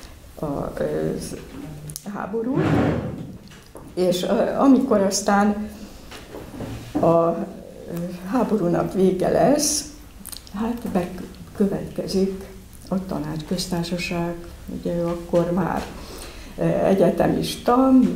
háborút, és amikor aztán a háborúnak vége lesz, hát következik a Tanácsköztársaság, ugye ő akkor már egyetemista,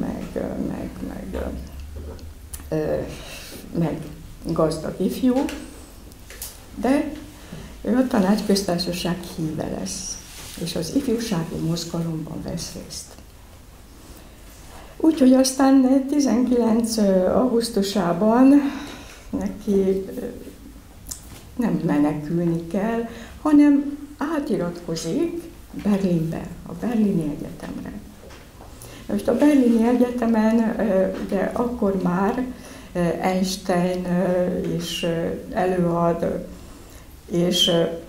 meg gazdag ifjú, de ő a Tanácsköztársaság híve lesz, és az ifjúsági mozgalomban vesz részt. Úgyhogy aztán 19. augusztusában neki nem menekülni kell, hanem átiratkozik Berlinbe, a Berlini Egyetemre. Most a Berlini Egyetemen ugye akkor már Einstein is előad, és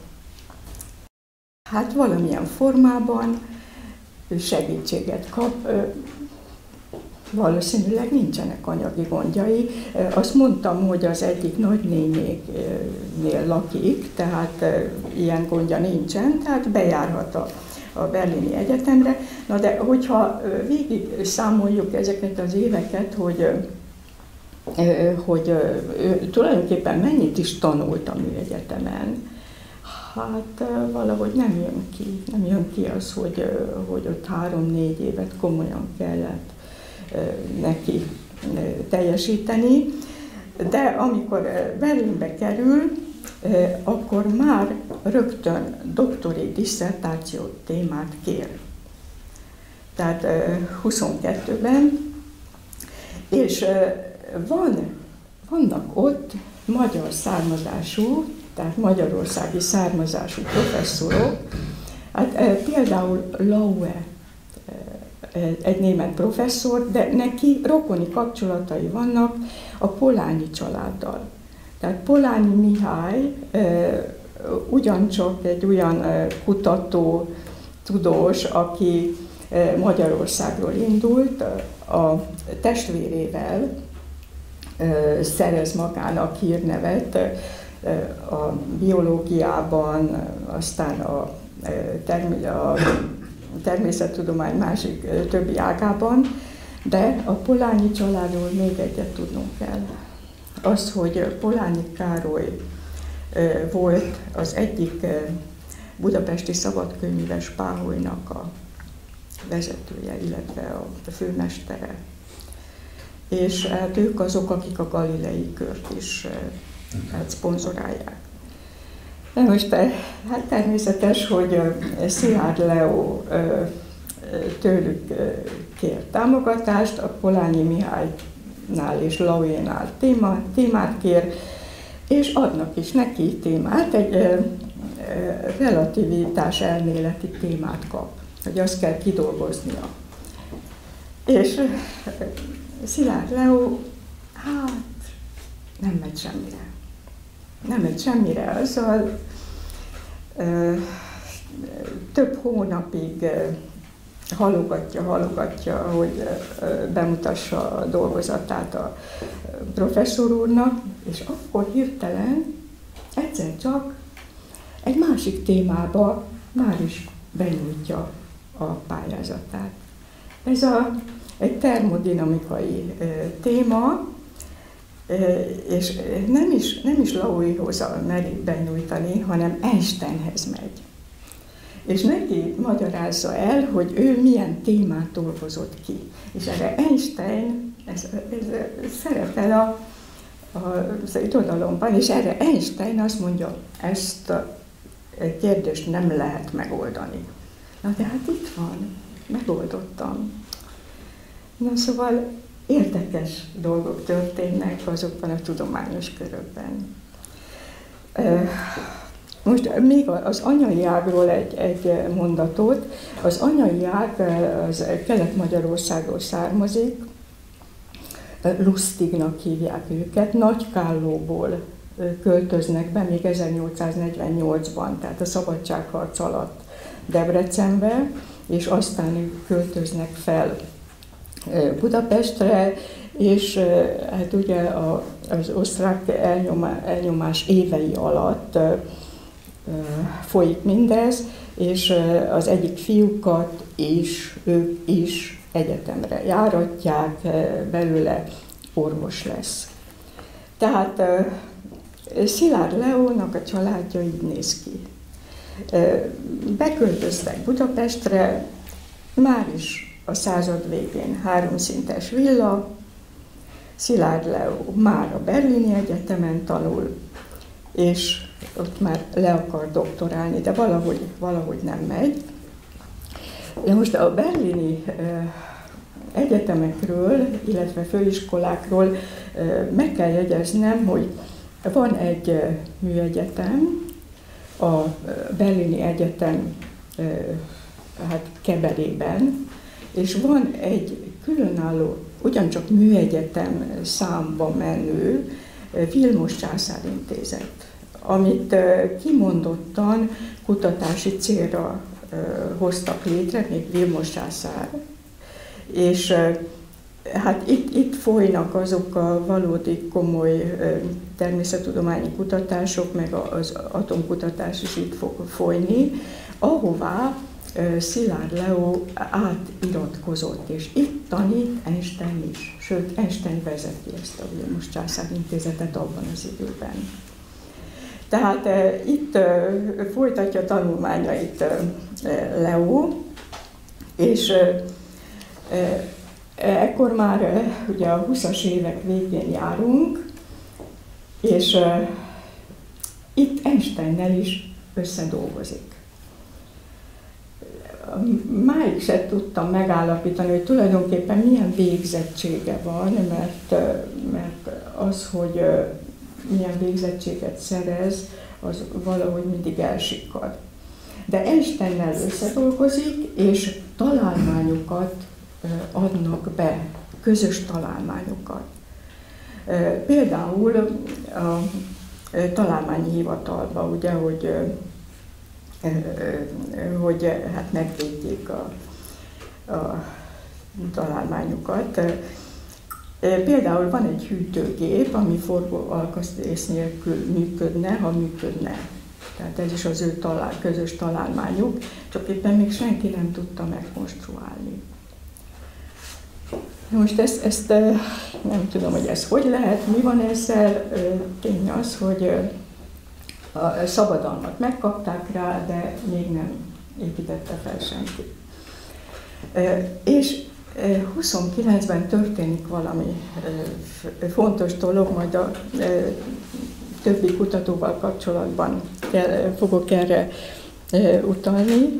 hát valamilyen formában segítséget kap. Valószínűleg nincsenek anyagi gondjai. Azt mondtam, hogy az egyik nagynénéknél lakik, tehát ilyen gondja nincsen, tehát bejárhat a Berlini Egyetemre. Na de hogyha végig számoljuk ezeket az éveket, hogy ő tulajdonképpen mennyit is tanult a műegyetemen, hát valahogy nem jön ki az, hogy ott 3-4 évet komolyan kellett neki teljesíteni, de amikor Berlinbe kerül, akkor már rögtön doktori disszertáció témát kér. Tehát 22-ben, és vannak ott magyar származású, tehát magyarországi származású professzorok, hát például Laue, egy német professzor, de neki rokoni kapcsolatai vannak a Polanyi családdal. Tehát Polanyi Mihály ugyancsak egy olyan kutató, tudós, aki Magyarországról indult, a testvérével szerez magának hírnevet a biológiában, aztán a természettudomány másik többi ágában, de a Polanyi családról még egyet tudnunk kell. Az, hogy Polanyi Károly volt az egyik budapesti szabadkőműves páholynak a vezetője, illetve a főmestere. És hát ők azok, akik a Galilei kört is szponzorálják. De most hát természetes, hogy Szilárd Leó tőlük kér támogatást, a Polanyi Mihály és Lauénál témát kér, és adnak is neki témát, egy relativitás elméleti témát kap, hogy azt kell kidolgoznia. És Szilárd Leó, hát nem megy semmire. Nem megy semmire, azzal több hónapig halogatja, hogy bemutassa a dolgozatát a professzor úrnak, és akkor hirtelen egyszer csak egy másik témába már is benyújtja a pályázatát. Ez egy termodinamikai téma, és nem is Lauéhoz meri benyújtani, hanem Einsteinhez megy. És neki magyarázza el, hogy ő milyen témát dolgozott ki. És erre Einstein, ez szerepel az irodalomban, és erre Einstein azt mondja, ezt a kérdést nem lehet megoldani. Na de hát itt van, megoldottam. Na szóval érdekes dolgok történnek azokban a tudományos körökben. Most még az anyai ágról egy mondatot. Az anyai ág az Kelet-Magyarországról származik, Lustignak hívják őket, Nagykállóból költöznek be még 1848-ban, tehát a szabadságharc alatt Debrecenbe, és aztán ők költöznek fel Budapestre, és hát ugye az osztrák elnyomás évei alatt folyik mindez, és az egyik fiúkat is, ők is egyetemre járatják, belőle orvos lesz. Tehát Szilárd Leónak a családja így néz ki. Beköltöztek Budapestre, már is a század végén 3 szintes villa, Szilárd Leó már a Berlini Egyetemen tanul, és ott már le akar doktorálni, de valahogy nem megy. De most a berlini egyetemekről, illetve főiskolákról meg kell jegyeznem, hogy van egy műegyetem, a Berlini Egyetem hát Keberében, és van egy különálló, ugyancsak műegyetem számba menő Vilmos Császár Intézet, amit kimondottan kutatási célra hoztak létre, még Vilmos Császár. És hát itt folynak azok a valódi komoly természettudományi kutatások, meg az atomkutatás is itt fog folyni, ahová Szilárd Leó átiratkozott, és itt tanít Einstein is, sőt Einstein vezeti ezt a Vilmos Császár Intézetet abban az időben. Tehát itt folytatja tanulmányait Leó, és ekkor már ugye a 20-as évek végén járunk, és itt Einsteinnel is összedolgozik. Máig se tudtam megállapítani, hogy tulajdonképpen milyen végzettsége van, mert az, hogy milyen végzettséget szerez, az valahogy mindig elsikkad. De Einsteinnel összedolgozik, és találmányokat adnak be, közös találmányokat. Például a találmányi hivatalba, ugye, hogy hát megvédjék a találmányokat. Például van egy hűtőgép, ami forgóalkatrész nélkül működne, ha működne. Tehát ez is az ő közös találmányuk, csak éppen még senki nem tudta megkonstruálni. Most ezt nem tudom, hogy ez hogy lehet, mi van ezzel. Tény az, hogy a szabadalmat megkapták rá, de még nem építette fel senki. És 29-ben történik valami fontos dolog, majd a többi kutatóval kapcsolatban fogok erre utalni.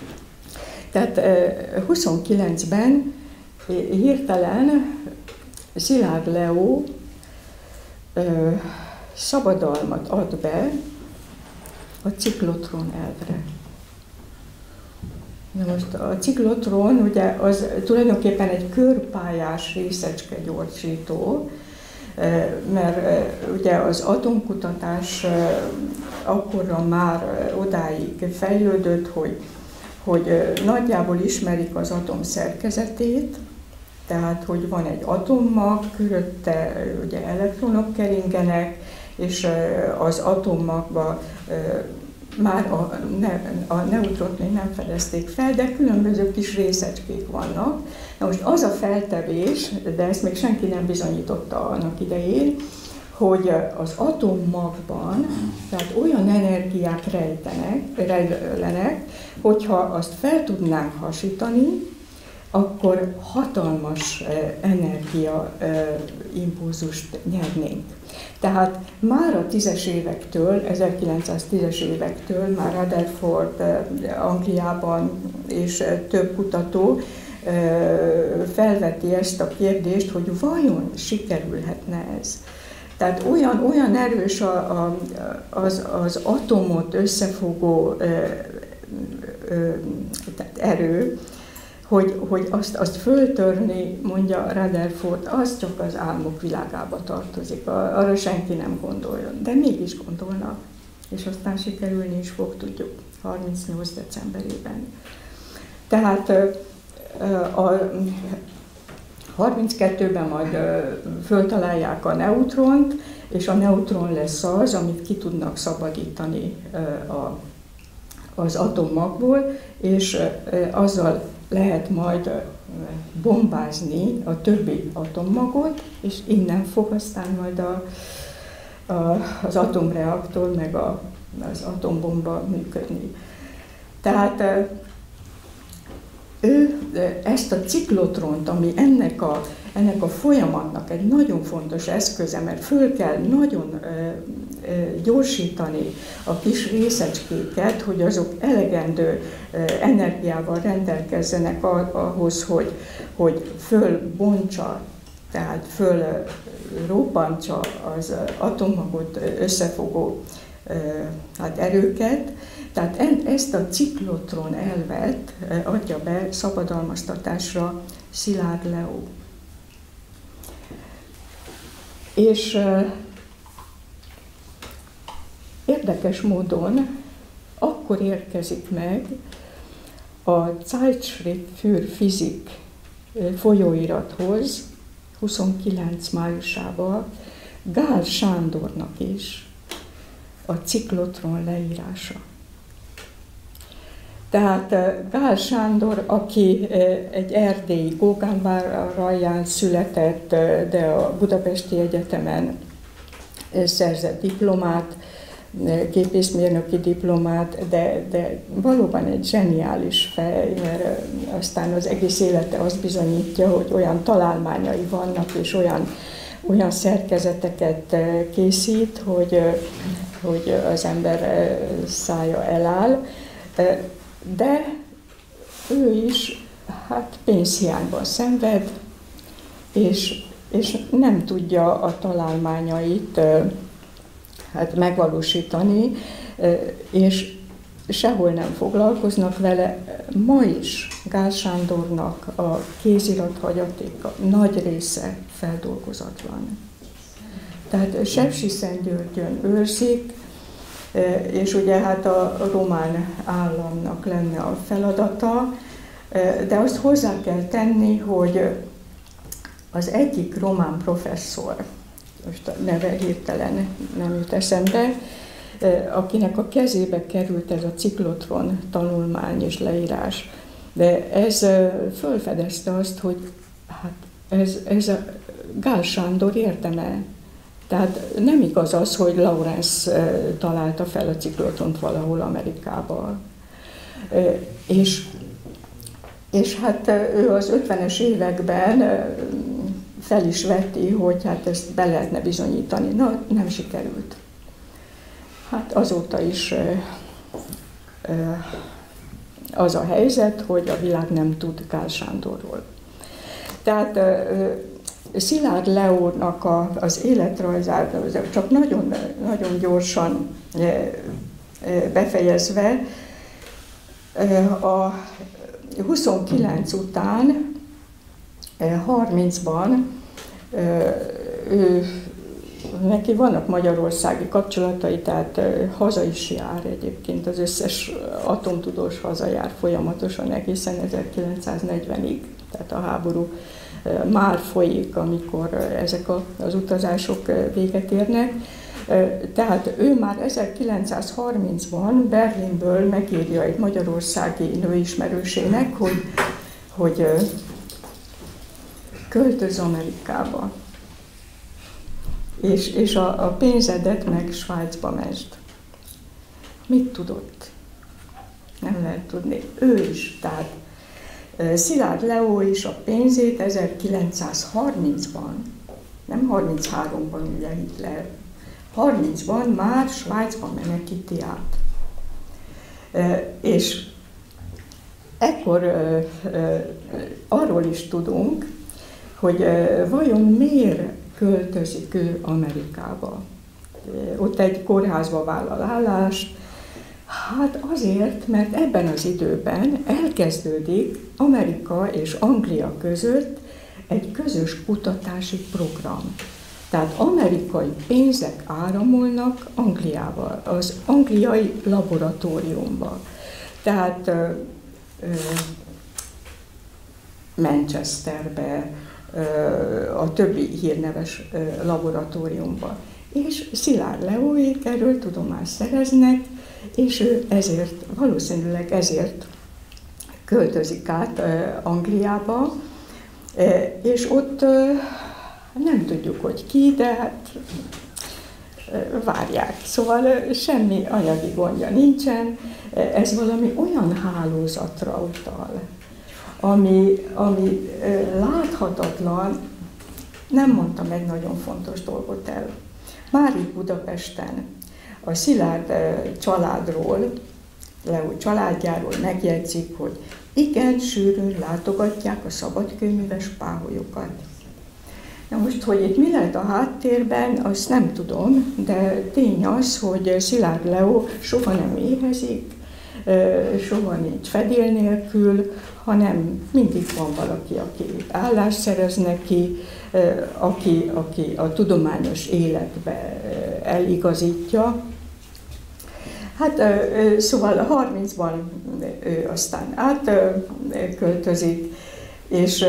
Tehát 29-ben hirtelen Szilárd Leó szabadalmat ad be a ciklotron elvre. Na most a ciklotron ugye az tulajdonképpen egy körpályás részecske gyorsító, mert ugye az atomkutatás akkorra már odáig fejlődött, hogy nagyjából ismerik az atom szerkezetét, tehát hogy van egy atommag, körötte ugye elektronok keringenek, és az atommagban már a neutront még nem fedezték fel, de különböző kis részecskék vannak. Na most az a feltevés, de ezt még senki nem bizonyította annak idején, hogy az atommagban, tehát olyan energiák rejlenek, hogyha azt fel tudnánk hasítani, akkor hatalmas energiaimpulzust nyernénk. Tehát már a 10-es évektől, 1910-es évektől már Rutherford Angliában és több kutató felveti ezt a kérdést, hogy vajon sikerülhetne ez. Tehát olyan erős az atomot összefogó erő, hogy azt föltörni, mondja Rutherford, az csak az álmok világába tartozik, arra senki nem gondoljon, de mégis gondolnak, és aztán sikerülni is fog, tudjuk, 38. decemberében. Tehát a 32-ben majd föltalálják a neutront, és a neutron lesz az, amit ki tudnak szabadítani az atommagból, és azzal lehet majd bombázni a többi atommagot, és innen fog aztán majd az atomreaktor, meg az atombomba működni. Tehát ő ezt a ciklotront, ami ennek a folyamatnak egy nagyon fontos eszköze, mert föl kell nagyon gyorsítani a kis részecskéket, hogy azok elegendő energiával rendelkezzenek ahhoz, hogy fölbontsa, tehát fölrobbantsa az atommagot összefogó erőket. Tehát ezt a ciklotron elvet adja be szabadalmaztatásra Szilárd Leó. És érdekes módon akkor érkezik meg a Zeitschrift für Physik folyóirathoz 29 májusában Gál Sándornak is a ciklotron leírása. Tehát Gál Sándor, aki egy erdélyi Gógánváralján született, de a Budapesti Egyetemen szerzett diplomát, gépészmérnöki diplomát, de valóban egy zseniális fej, mert aztán az egész élete azt bizonyítja, hogy olyan találmányai vannak, és olyan szerkezeteket készít, hogy az ember szája eláll. De ő is pénzhiányban szenved, és nem tudja a találmányait megvalósítani, és sehol nem foglalkoznak vele. Ma is Gál Sándornak a kézirathagyatéka nagy része feldolgozatlan. Tehát Sepsiszentgyörgyön őrzik, és ugye a román államnak lenne a feladata, de azt hozzá kell tenni, hogy az egyik román professzor, most a neve hirtelen nem jut eszembe, akinek a kezébe került ez a ciklotron tanulmány és leírás, de ez fölfedezte azt, hogy ez a Gál Sándor érdeme. Tehát nem igaz az, hogy Lawrence találta fel a ciklotront valahol Amerikában. És ő az 50-es években fel is veti, hogy ezt be lehetne bizonyítani. Na, nem sikerült. Azóta is az a helyzet, hogy a világ nem tud Gál Sándorról. Tehát Szilárd Leónak az életrajzát csak nagyon, nagyon gyorsan befejezve, a 29 után 30-ban neki vannak magyarországi kapcsolatai, tehát haza is jár egyébként, az összes atomtudós hazajár folyamatosan egészen 1940-ig, tehát a háború már folyik, amikor ezek az utazások véget érnek. Tehát ő már 1930-ban Berlinből megírja egy magyarországi nőismerősének, hogy költöz Amerikába, és a pénzedet meg Svájcba mesd. Mit tudott? Nem lehet tudni. Ő is, tehát Szilárd Leó is a pénzét 1930-ban, nem 33-ban ugye Hitler, 30-ban már Svájcban menekíti át. És ekkor arról is tudunk, hogy vajon miért költözik ő Amerikába. Ott egy kórházba vállal állást. Hát azért, mert ebben az időben elkezdődik Amerika és Anglia között egy közös kutatási program. Tehát amerikai pénzek áramolnak Angliába, az angliai laboratóriumba. Tehát Manchesterbe, a többi hírneves laboratóriumba. És Szilárd Leóék erről tudomást szereznek, és ő ezért, valószínűleg ezért költözik át Angliába, és ott nem tudjuk, hogy ki, de hát várják. Szóval semmi anyagi gondja nincsen, ez valami olyan hálózatra utal, ami láthatatlan. Nem mondtam egy nagyon fontos dolgot el. Már itt Budapesten a Szilárd családról, Leó családjáról megjegyzik, hogy igen sűrűn látogatják a szabadkőműves páholyokat. Na most, hogy itt mi lehet a háttérben, azt nem tudom, de tény az, hogy Szilárd Leó soha nem éhezik, soha nincs fedél nélkül, hanem mindig van valaki, aki állást szerez neki, aki a tudományos életbe eligazítja. Hát szóval 30-ban ő aztán átköltözik, és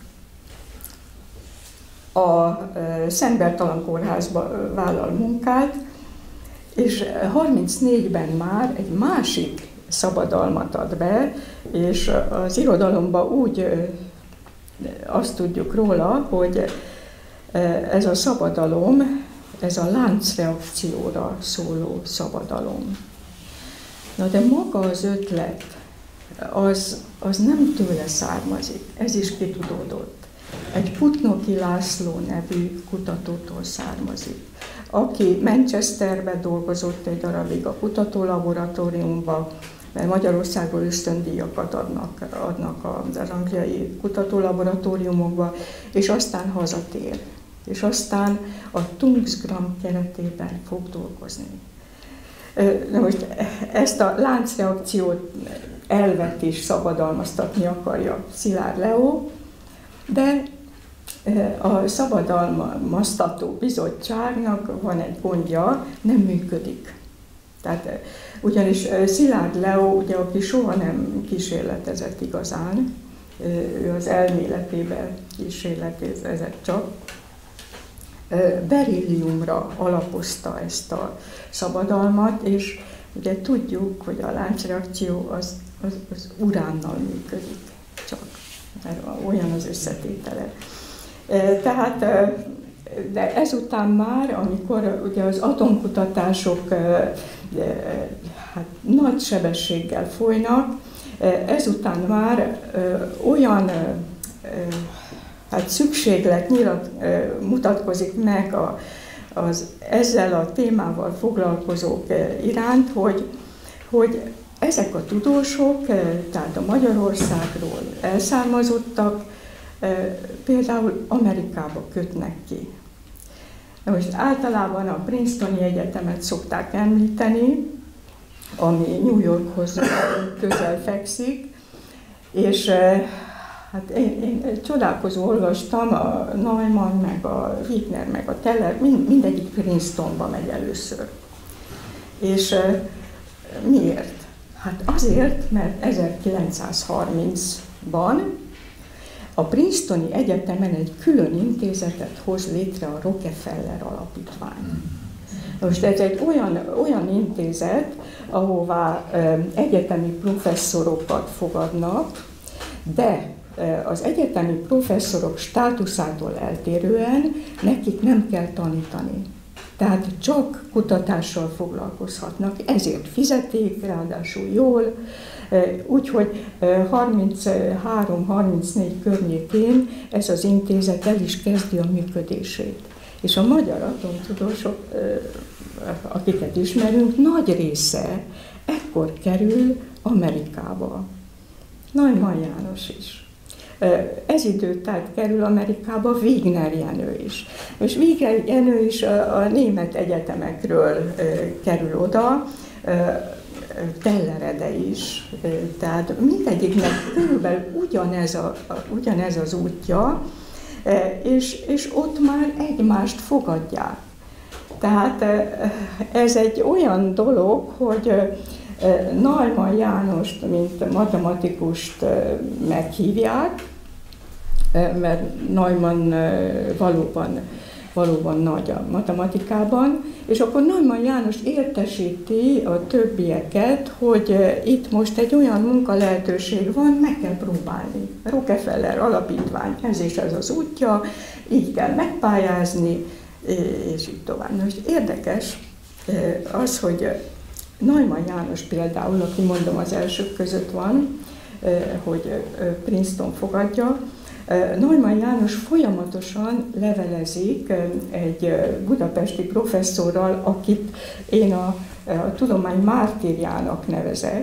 a Szent Bertalan kórházba vállal munkát, és 34-ben már egy másik szabadalmat ad be, és az irodalomban úgy azt tudjuk róla, hogy ez a szabadalom, ez a láncreakcióra szóló szabadalom. Na de maga az ötlet, az nem tőle származik, ez is kitudódott. Egy Putnoki László nevű kutatótól származik, aki Manchesterben dolgozott egy darabig a kutatólaboratóriumban, mert Magyarországról ösztöndíjakat adnak az angliai kutatólaboratóriumokba, és aztán hazatér. És aztán a Tungsgram keretében fog dolgozni. Na most ezt a láncreakciót elvet is szabadalmaztatni akarja Szilárd Leó, de a szabadalmaztató bizottságnak van egy gondja, nem működik. Tehát, ugyanis Szilárd Leó, ugye, aki soha nem kísérletezett igazán, ő az elméletében kísérletezett csak, berilliumra alapozta ezt a szabadalmat, és ugye tudjuk, hogy a láncreakció az uránnal működik csak, mert olyan az összetétele. Tehát, de ezután már, amikor ugye az atomkutatások hát, nagy sebességgel folynak, ezután már olyan hát szükséglet mutatkozik meg ezzel a témával foglalkozók iránt, hogy ezek a tudósok, tehát a Magyarországról elszármazottak, például Amerikába kötnek ki. Most általában a Princetoni Egyetemet szokták említeni, ami New Yorkhoz közel fekszik, és hát én csodálkozó olvastam, a Neumann, meg a Wigner, meg a Teller, mindegyik Princetonba megy először. És miért? Hát azért, mert 1930-ban a Princetoni Egyetemen egy külön intézetet hoz létre a Rockefeller Alapítvány. Most ez egy olyan intézet, ahová egyetemi professzorokat fogadnak, de az egyetemi professzorok státuszától eltérően nekik nem kell tanítani. Tehát csak kutatással foglalkozhatnak, ezért fizetik, ráadásul jól, úgyhogy 33-34 környékén ez az intézet el is kezdi a működését. És a magyar atomtudósok, akiket ismerünk, nagy része ekkor kerül Amerikába. Neumann János is. Ez időtájt kerül Amerikába Wigner Jenő is. És Wigner Jenő is a német egyetemekről kerül oda, Tellerede is. Tehát mindegyiknek körülbelül ugyanez az útja, és ott már egymást fogadják. Tehát ez egy olyan dolog, hogy Neumann Jánost, mint matematikust meghívják, mert Neumann valóban nagy a matematikában, és akkor Neumann János értesíti a többieket, hogy itt most egy olyan munkalehetőség van, meg kell próbálni. Rockefeller Alapítvány, ez és ez az útja, így kell megpályázni, és így tovább. Most érdekes az, hogy Neumann János például, aki mondom az elsők között van, hogy Princeton fogadja, Neumann János folyamatosan levelezik egy budapesti professzorral, akit én a tudomány mártírjának nevezek,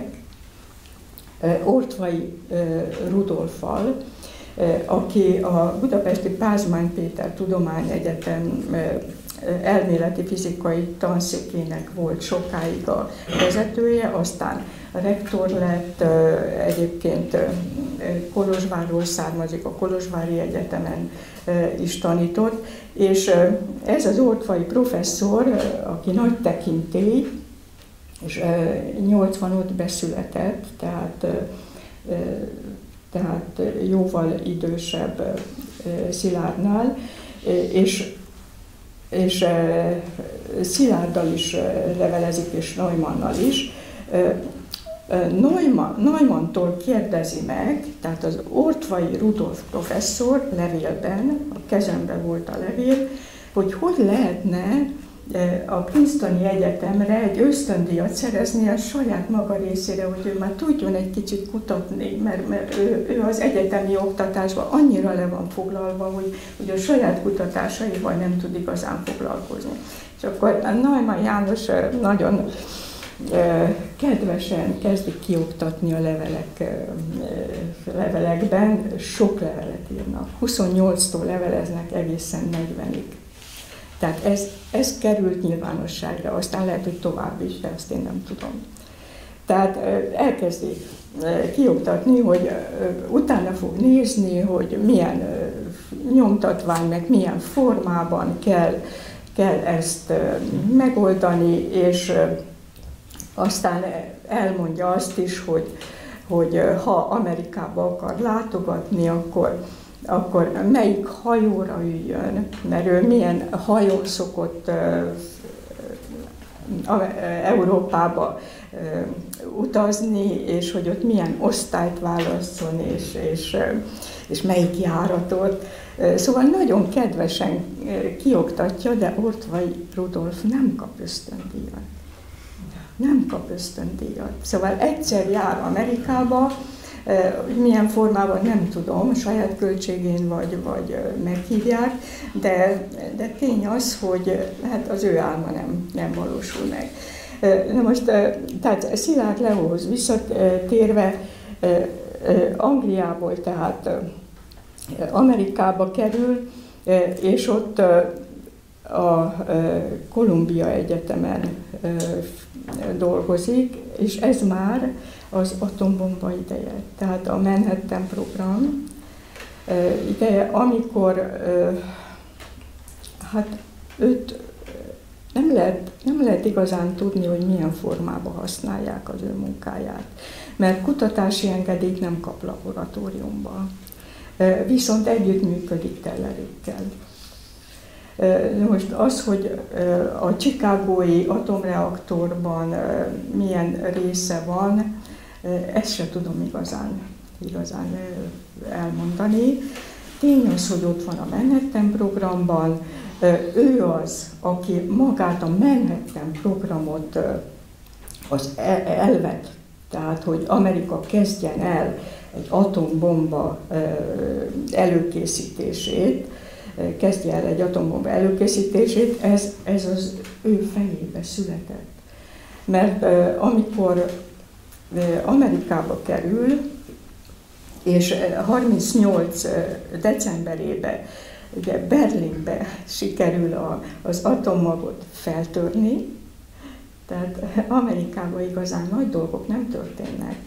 Ortvay Rudolffal, aki a budapesti Pázmány Péter Tudományegyetem elméleti fizikai tanszékének volt sokáig a vezetője, aztán a rektor lett, egyébként Kolozsvárról származik, a Kolozsvári Egyetemen is tanított, és ez az Ortvay professzor, aki nagy tekintély, és 85 beszületett, tehát jóval idősebb Szilárdnál, és Szilárddal is levelezik, és Neumannnal is. Neumanntól kérdezi meg, tehát az Ortvay Rudolf professzor levélben, a kezemben volt a levél, hogy lehetne a Princetoni Egyetemre egy ösztöndíjat szerezni a saját maga részére, hogy ő már tudjon egy kicsit kutatni, mert ő az egyetemi oktatásban annyira le van foglalva, hogy a saját kutatásaival nem tud igazán foglalkozni. És akkor Neumann János nagyon kedvesen kezdik kioktatni a levelekben, sok levelet írnak. 28-tól leveleznek egészen 40-ig. Tehát ez került nyilvánosságra, aztán lehet, hogy tovább is, de azt én nem tudom. Tehát elkezdi kioktatni, hogy utána fog nézni, hogy milyen nyomtatvány, meg milyen formában kell ezt megoldani, és aztán elmondja azt is, hogy ha Amerikába akar látogatni, akkor melyik hajóra üljön, mert ő milyen hajón szokott Európába utazni, és hogy ott milyen osztályt válasszon, és melyik járatot. Szóval nagyon kedvesen kioktatja, de Ortvay Rudolf nem kap ösztöndíjat. Nem kap ösztöndíjat. Szóval egyszer jár Amerikába, milyen formában nem tudom, saját költségén vagy meghívják, de tény az, hogy hát az ő álma nem valósul meg. Na most, tehát Szilárd Leóhoz visszatérve, Angliából tehát Amerikába kerül, és ott a Columbia Egyetemen dolgozik, és ez már az atombomba ideje, tehát a Manhattan program ideje, amikor hát őt nem lehet igazán tudni, hogy milyen formában használják az ő munkáját, mert kutatási engedélyt nem kap laboratóriumban, viszont együttműködik tellerükkel. Most az, hogy a chicagói atomreaktorban milyen része van, ezt se tudom igazán elmondani. Tény az, hogy ott van a Manhattan programban, ő az, aki magát a Manhattan programot, az elvet, tehát hogy Amerika kezdjen el egy atombomba előkészítését, ez az ő fejébe született. Mert amikor Amerikába kerül, és 38 decemberében ugye Berlinbe sikerül az atommagot feltörni, tehát Amerikában igazán nagy dolgok nem történnek,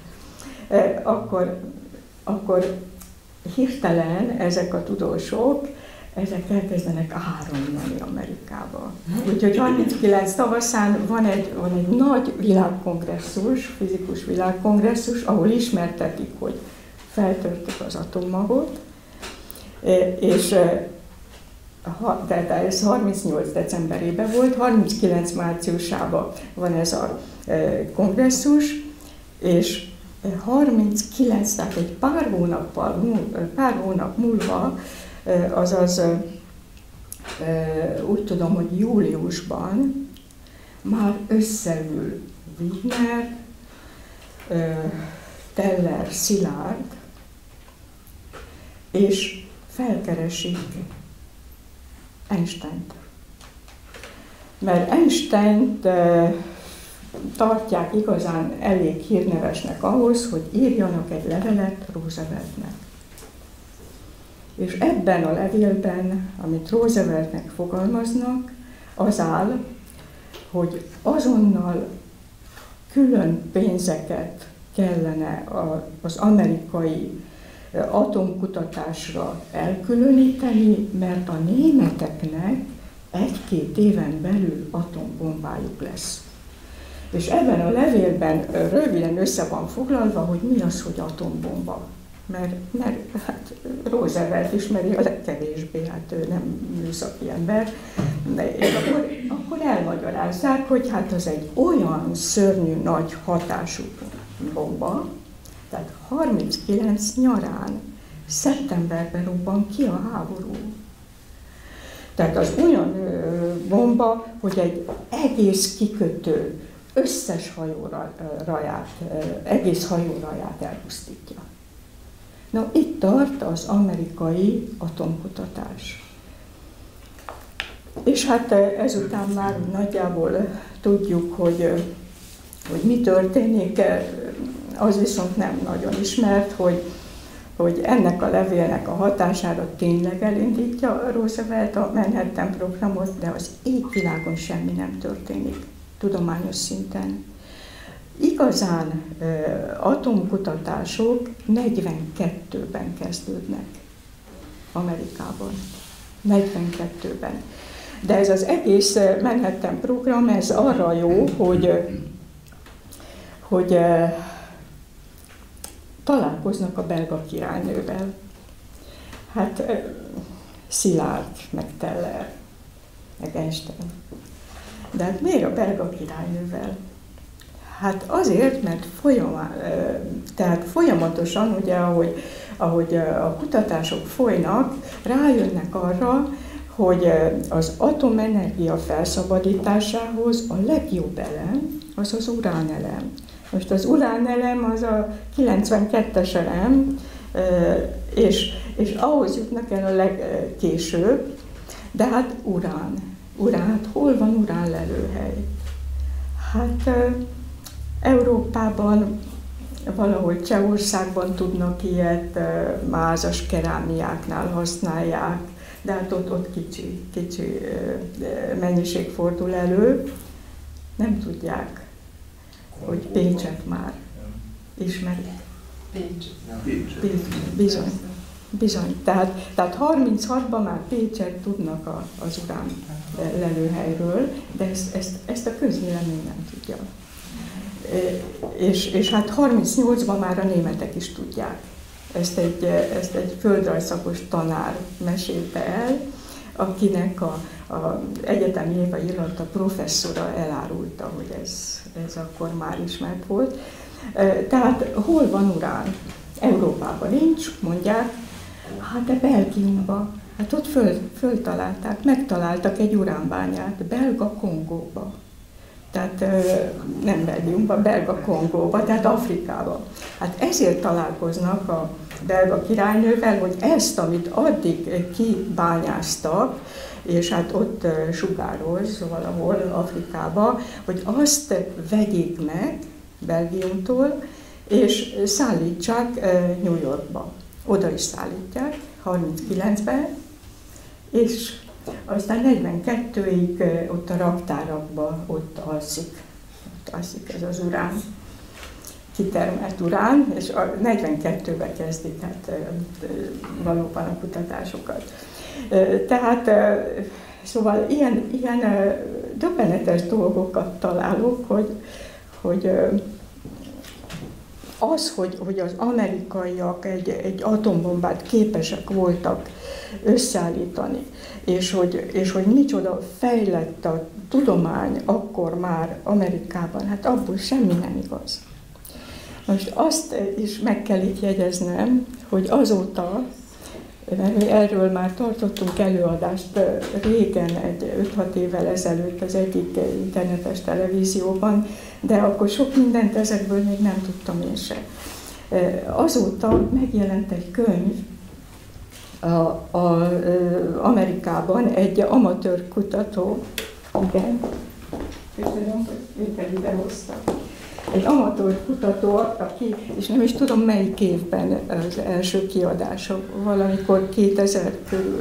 akkor hirtelen ezek a tudósok, ezek elkezdenek áramlani Amerikába. Úgyhogy 39 tavaszán van egy nagy világkongresszus, fizikus világkongresszus, ahol ismertetik, hogy feltörtük az atommagot, és de ez 38 decemberében volt, 39 márciusában van ez a kongresszus, és 39, tehát egy pár hónap múlva, azaz úgy tudom, hogy júliusban már összeül Wigner, Teller, Szilárd, és felkeresik Einsteint. Mert Einsteint tartják igazán elég hírnevesnek ahhoz, hogy írjanak egy levelet Rooseveltnek. És ebben a levélben, amit Rooseveltnek fogalmaznak, az áll, hogy azonnal külön pénzeket kellene az amerikai atomkutatásra elkülöníteni, mert a németeknek 1-2 éven belül atombombájuk lesz. És ebben a levélben röviden össze van foglalva, hogy mi az, hogy atombomba. Mert hát Roosevelt ismeri a legkevésbé, hát ő nem műszaki ember, és akkor elmagyarázzák, hogy hát az egy olyan szörnyű nagy hatású bomba, tehát 39 nyarán, szeptemberben robban ki a háború. Tehát az olyan bomba, hogy egy egész kikötő összes egész hajóraját elpusztítja. Na, itt tart az amerikai atomkutatás. És hát ezután már nagyjából tudjuk, hogy mi történik, az viszont nem nagyon ismert, hogy ennek a levélnek a hatására tényleg elindítja Roosevelt a Manhattan programot, de az égvilágon semmi nem történik tudományos szinten. Igazán atomkutatások 42-ben kezdődnek Amerikában. 42-ben. De ez az egész Manhattan program, ez arra jó, hogy találkoznak a belga királynővel. Hát Szilárd, meg Teller, meg Einstein. De hát miért a belga királynővel? Hát azért, mert folyamatosan, ugye, ahogy a kutatások folynak, rájönnek arra, hogy az atomenergia felszabadításához a legjobb elem az az uránelem. Most az uránelem az a 92-es elem, és ahhoz jutnak el a legkésőbb, de hát urán, hát hol van uránlelőhely? Hát Európában valahol Csehországban tudnak ilyet, mázas kerámiáknál használják, de hát ott kicsi mennyiség fordul elő. Nem tudják, hogy Pécset már ismerik. Bizony. Tehát 36-ban már Pécset tudnak az urán lelőhelyről, de ezt a közvélemény nem tudja. És hát 38-ban már a németek is tudják. Ezt egy földrajzszakos tanár mesélte el, akinek a egyetemi évadilata professzora elárulta, hogy ez akkor már ismert volt. Tehát hol van urán? Európában nincs, mondják, hát de Belgiumban, hát ott föltalálták, megtaláltak egy uránbányát, Belga Kongóba. Tehát nem Belgiumban, Belga Kongóba, tehát Afrikába. Hát ezért találkoznak a belga királynővel, hogy ezt, amit addig kibányáztak, és hát ott sugároz valahol Afrikába, hogy azt vegyék meg Belgiumtól, és szállítsák New Yorkba. Oda is szállítják, 39-ben, és aztán 42-ig ott a raktárakban ott alszik ez az urán, kitermelt urán, és 42-ben kezdik hát valóban a kutatásokat. Tehát szóval ilyen döbbenetes dolgokat találok, hogy az amerikaiak egy atombombát képesek voltak összeállítani, és hogy micsoda fejlett a tudomány akkor már Amerikában, hát abból semmi nem igaz. Most azt is meg kell itt jegyeznem, hogy azóta, mert erről már tartottunk előadást régen, 5-6 évvel ezelőtt az egyik internetes televízióban, de akkor sok mindent ezekből még nem tudtam én se. Azóta megjelent egy könyv Amerikában, egy amatőr kutató, igen, köszönöm, hogy őket idehozta. Egy amatőr kutató, aki, és nem is tudom melyik évben az első kiadása, valamikor 2000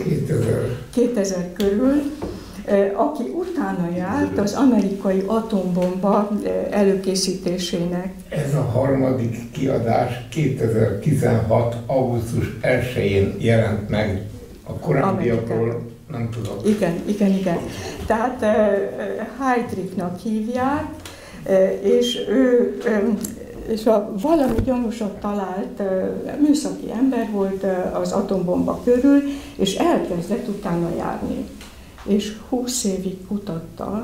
körül, aki utána járt az amerikai atombomba előkészítésének. Ez a harmadik kiadás 2016. augusztus 1-én jelent meg, a korábbiakról nem tudok. Igen. Tehát Heydrichnak hívják, és valami gyanúsat talált, műszaki ember volt az atombomba körül, és elkezdett utána járni. És 20 évig kutatta,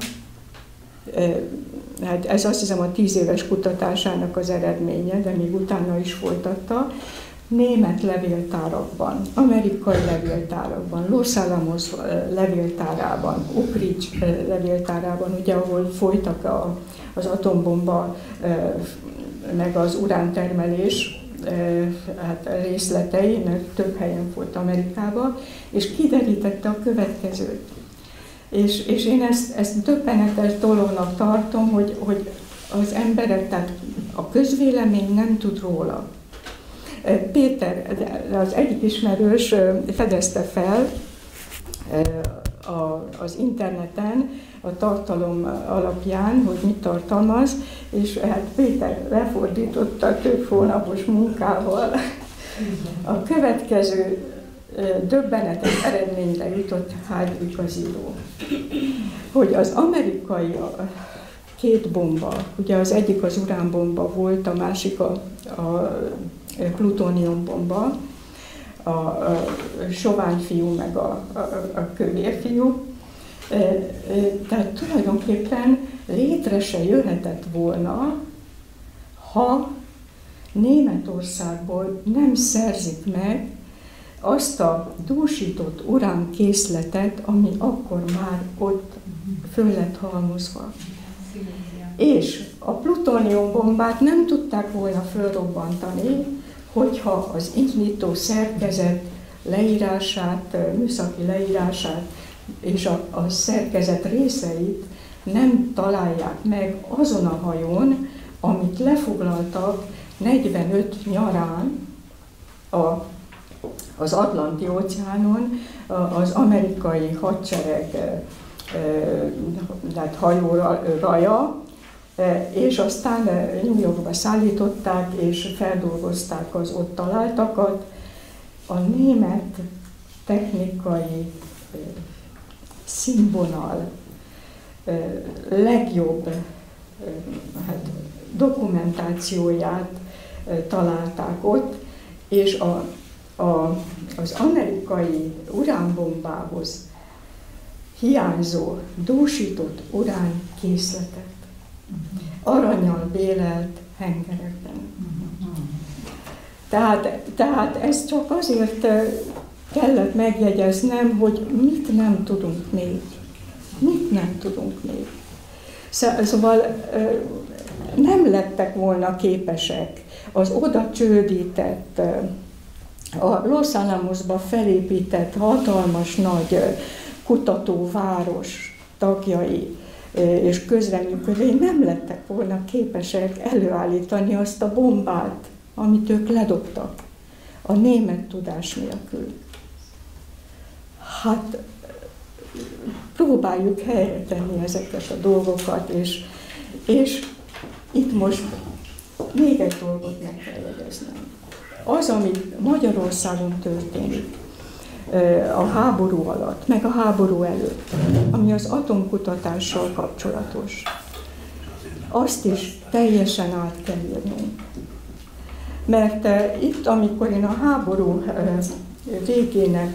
hát ez azt hiszem a 10 éves kutatásának az eredménye, de még utána is folytatta, német levéltárakban, amerikai levéltárakban, Los Alamos levéltárában, Oak Ridge levéltárában, ugye, ahol folytak az atombomba meg az urántermelés hát részletei, mert több helyen folyt Amerikában, és kiderítette a következőt. És én ezt döbbenetes dolognak tartom, hogy az emberek, tehát a közvélemény nem tud róla. Péter, az egyik ismerős fedezte fel az interneten a tartalom alapján, hogy mit tartalmaz, és hát Péter lefordította több hónapos munkával. A következő döbbenetes eredményre jutott Heydrich az író, hogy az amerikai két bomba, ugye az egyik az uránbomba volt, a másik a plutóniumbomba, a sovány fiú meg a kövér fiú. Tehát tulajdonképpen létre se jöhetett volna, ha Németországból nem szerzik meg azt a dúsított uránkészletet, ami akkor már ott föl lett halmozva. És a plutóniumbombát nem tudták volna fölrobbantani, hogyha az indító szerkezet leírását, műszaki leírását és a szerkezet részeit nem találják meg azon a hajón, amit lefoglaltak 45 nyarán az Atlanti-óceánon az amerikai hadsereg hajóraja, és aztán New Yorkba szállították, és feldolgozták az ott találtakat. A német technikai színvonal legjobb dokumentációját találták ott, és az amerikai uránbombához hiányzó, dúsított uránkészletet arannyal bélelt hengerekben. Tehát ez csak azért kellett megjegyeznem, hogy mit nem tudunk még. Mit nem tudunk még. Szóval nem lettek volna képesek az oda csődített, a Los Alamosba felépített hatalmas nagy kutatóváros tagjai és közreműködői nem lettek volna képesek előállítani azt a bombát, amit ők ledobtak a német tudás nélkül. Hát próbáljuk helyre tenni ezeket a dolgokat, és itt most még egy dolgot meg kell jegyeznem. Az, ami Magyarországon történik a háború alatt, meg a háború előtt, ami az atomkutatással kapcsolatos, azt is teljesen át kell írnunk. Mert itt, amikor én a háború végének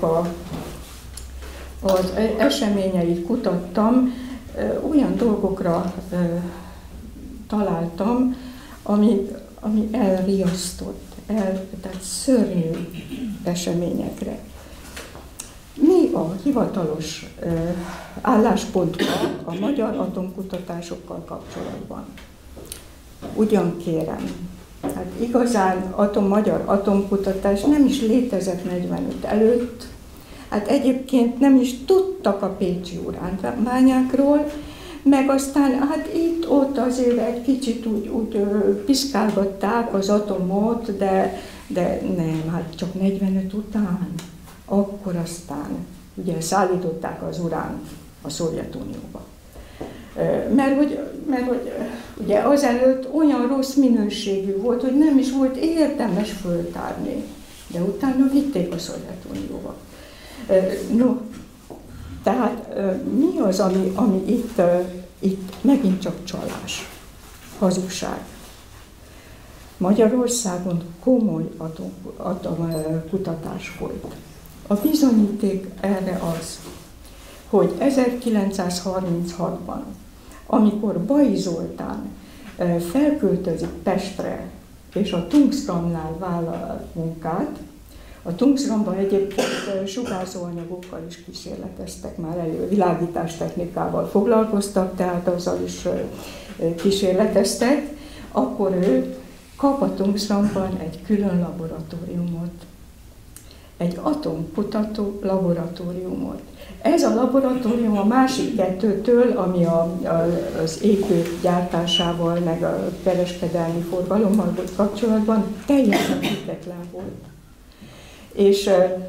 az eseményeit kutattam, olyan dolgokra találtam, ami elriasztott, tehát szörnyű eseményekre. Mi a hivatalos álláspontunk a magyar atomkutatásokkal kapcsolatban? Ugyan kérem, hát igazán magyar atomkutatás nem is létezett 45 előtt, hát egyébként nem is tudtak a pécsi uránbányákról, meg aztán hát itt-ott azért egy kicsit úgy piszkálgatták az atomot, de nem, hát csak 45 után. Akkor aztán ugye szállították az uránt a Szovjetunióba. Mert hogy ugye azelőtt olyan rossz minőségű volt, hogy nem is volt érdemes föltárni, de utána vitték a Szovjetunióba. No, tehát mi az, ami itt megint csak csalás, hazugság? Magyarországon komoly atomkutatás folyt. A bizonyíték erre az, hogy 1936-ban, amikor Bai Zoltán felköltözik Pestre, és a Tungsramnál vállal munkát, a Tungsramban egyébként sugárzóanyagokkal is kísérleteztek, már világítástechnikával foglalkoztak, tehát azzal is kísérleteztek, akkor ő kap a Tungsramban egy külön laboratóriumot, egy atomkutató laboratóriumot. Ez a laboratórium a másik kettőtől, ami az épő gyártásával, meg a kereskedelmi forgalommal volt kapcsolatban, teljesen független volt. És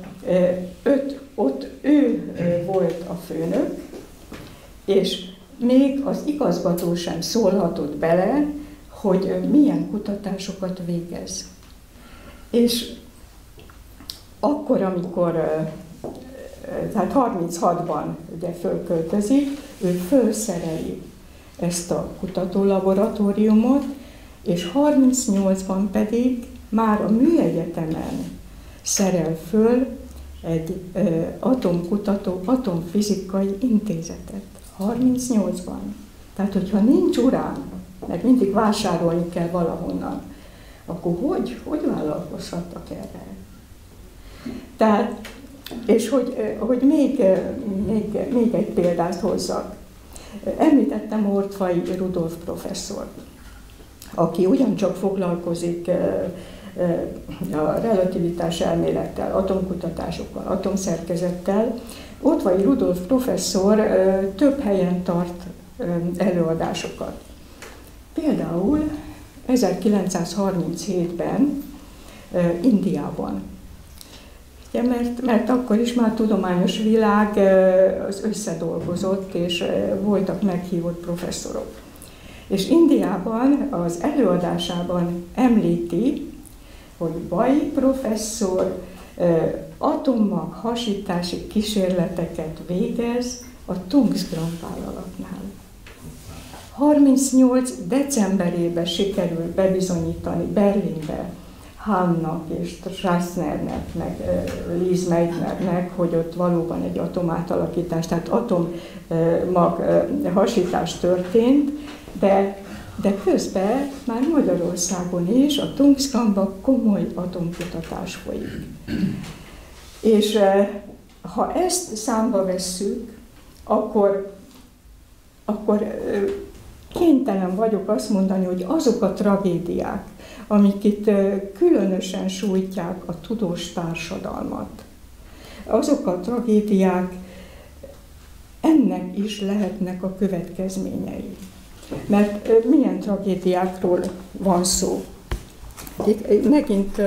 ott ő volt a főnök, és még az igazgató sem szólhatott bele, hogy milyen kutatásokat végez. És akkor, amikor tehát 36-ban ugye fölköltözik, ő fölszereli ezt a kutatólaboratóriumot, és 38-ban pedig már a Műegyetemen szerel föl egy atomkutató, atomfizikai intézetet. 38-ban. Tehát, hogyha nincs urán, meg mindig vásárolni kell valahonnan, akkor hogy vállalkozhattak erre? Tehát, és hogy még egy példát hozzak. Említettem Ortfai Rudolf professzort, aki ugyancsak foglalkozik a relativitás elmélettel, atomkutatásokkal, atomszerkezettel. Ortfai Rudolf professzor több helyen tart előadásokat. Például 1937-ben Indiában. Ja, mert akkor is már tudományos világ az összedolgozott, és voltak meghívott professzorok. És Indiában az előadásában említi, hogy Bai professzor atommag hasítási kísérleteket végez a Tungsram vállalatnál. 38 decemberében sikerült bebizonyítani Berlinbe Hahnnak és Strassnernek, meg Lise Meitnernek, hogy ott valóban egy atomátalakítás, tehát atommag hasítás történt, de közben már Magyarországon is a Tungsramban komoly atomkutatás folyik. És ha ezt számba vesszük, akkor kénytelen vagyok azt mondani, hogy azok a tragédiák, amik itt különösen sújtják a tudós társadalmat, azok a tragédiák ennek is lehetnek a következményei. Mert milyen tragédiákról van szó? Itt megint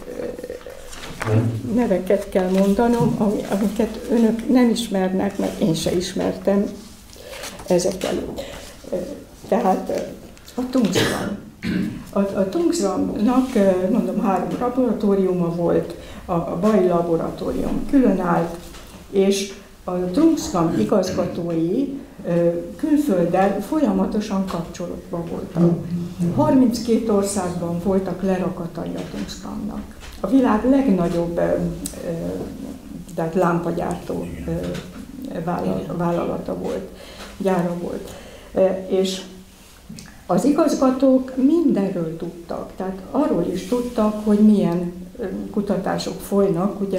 neveket kell mondanom, amiket önök nem ismernek, mert én se ismertem ezek előtt. Tehát a Tungsram. A Tungsramnak, mondom, 3 laboratóriuma volt, a Bai laboratórium külön állt, és a Tungsram igazgatói külfölddel folyamatosan kapcsolatban voltak. 32 országban voltak lerakatai a Tungsramnak. A világ legnagyobb tehát lámpagyártó vállalata volt, gyára volt. És az igazgatók mindenről tudtak, tehát arról is tudtak, hogy milyen kutatások folynak ugye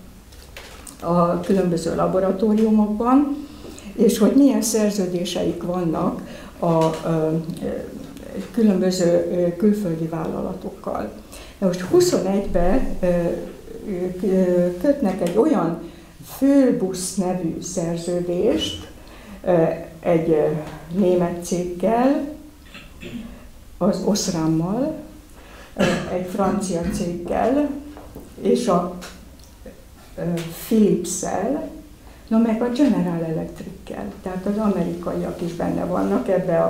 a különböző laboratóriumokban, és hogy milyen szerződéseik vannak a különböző külföldi vállalatokkal. De most 21-ben kötnek egy olyan Fölbusz nevű szerződést egy német céggel, az Osrammal, egy francia céggel, és a Philips-szel, meg a General Electric-kel. Tehát az amerikaiak is benne vannak ebbe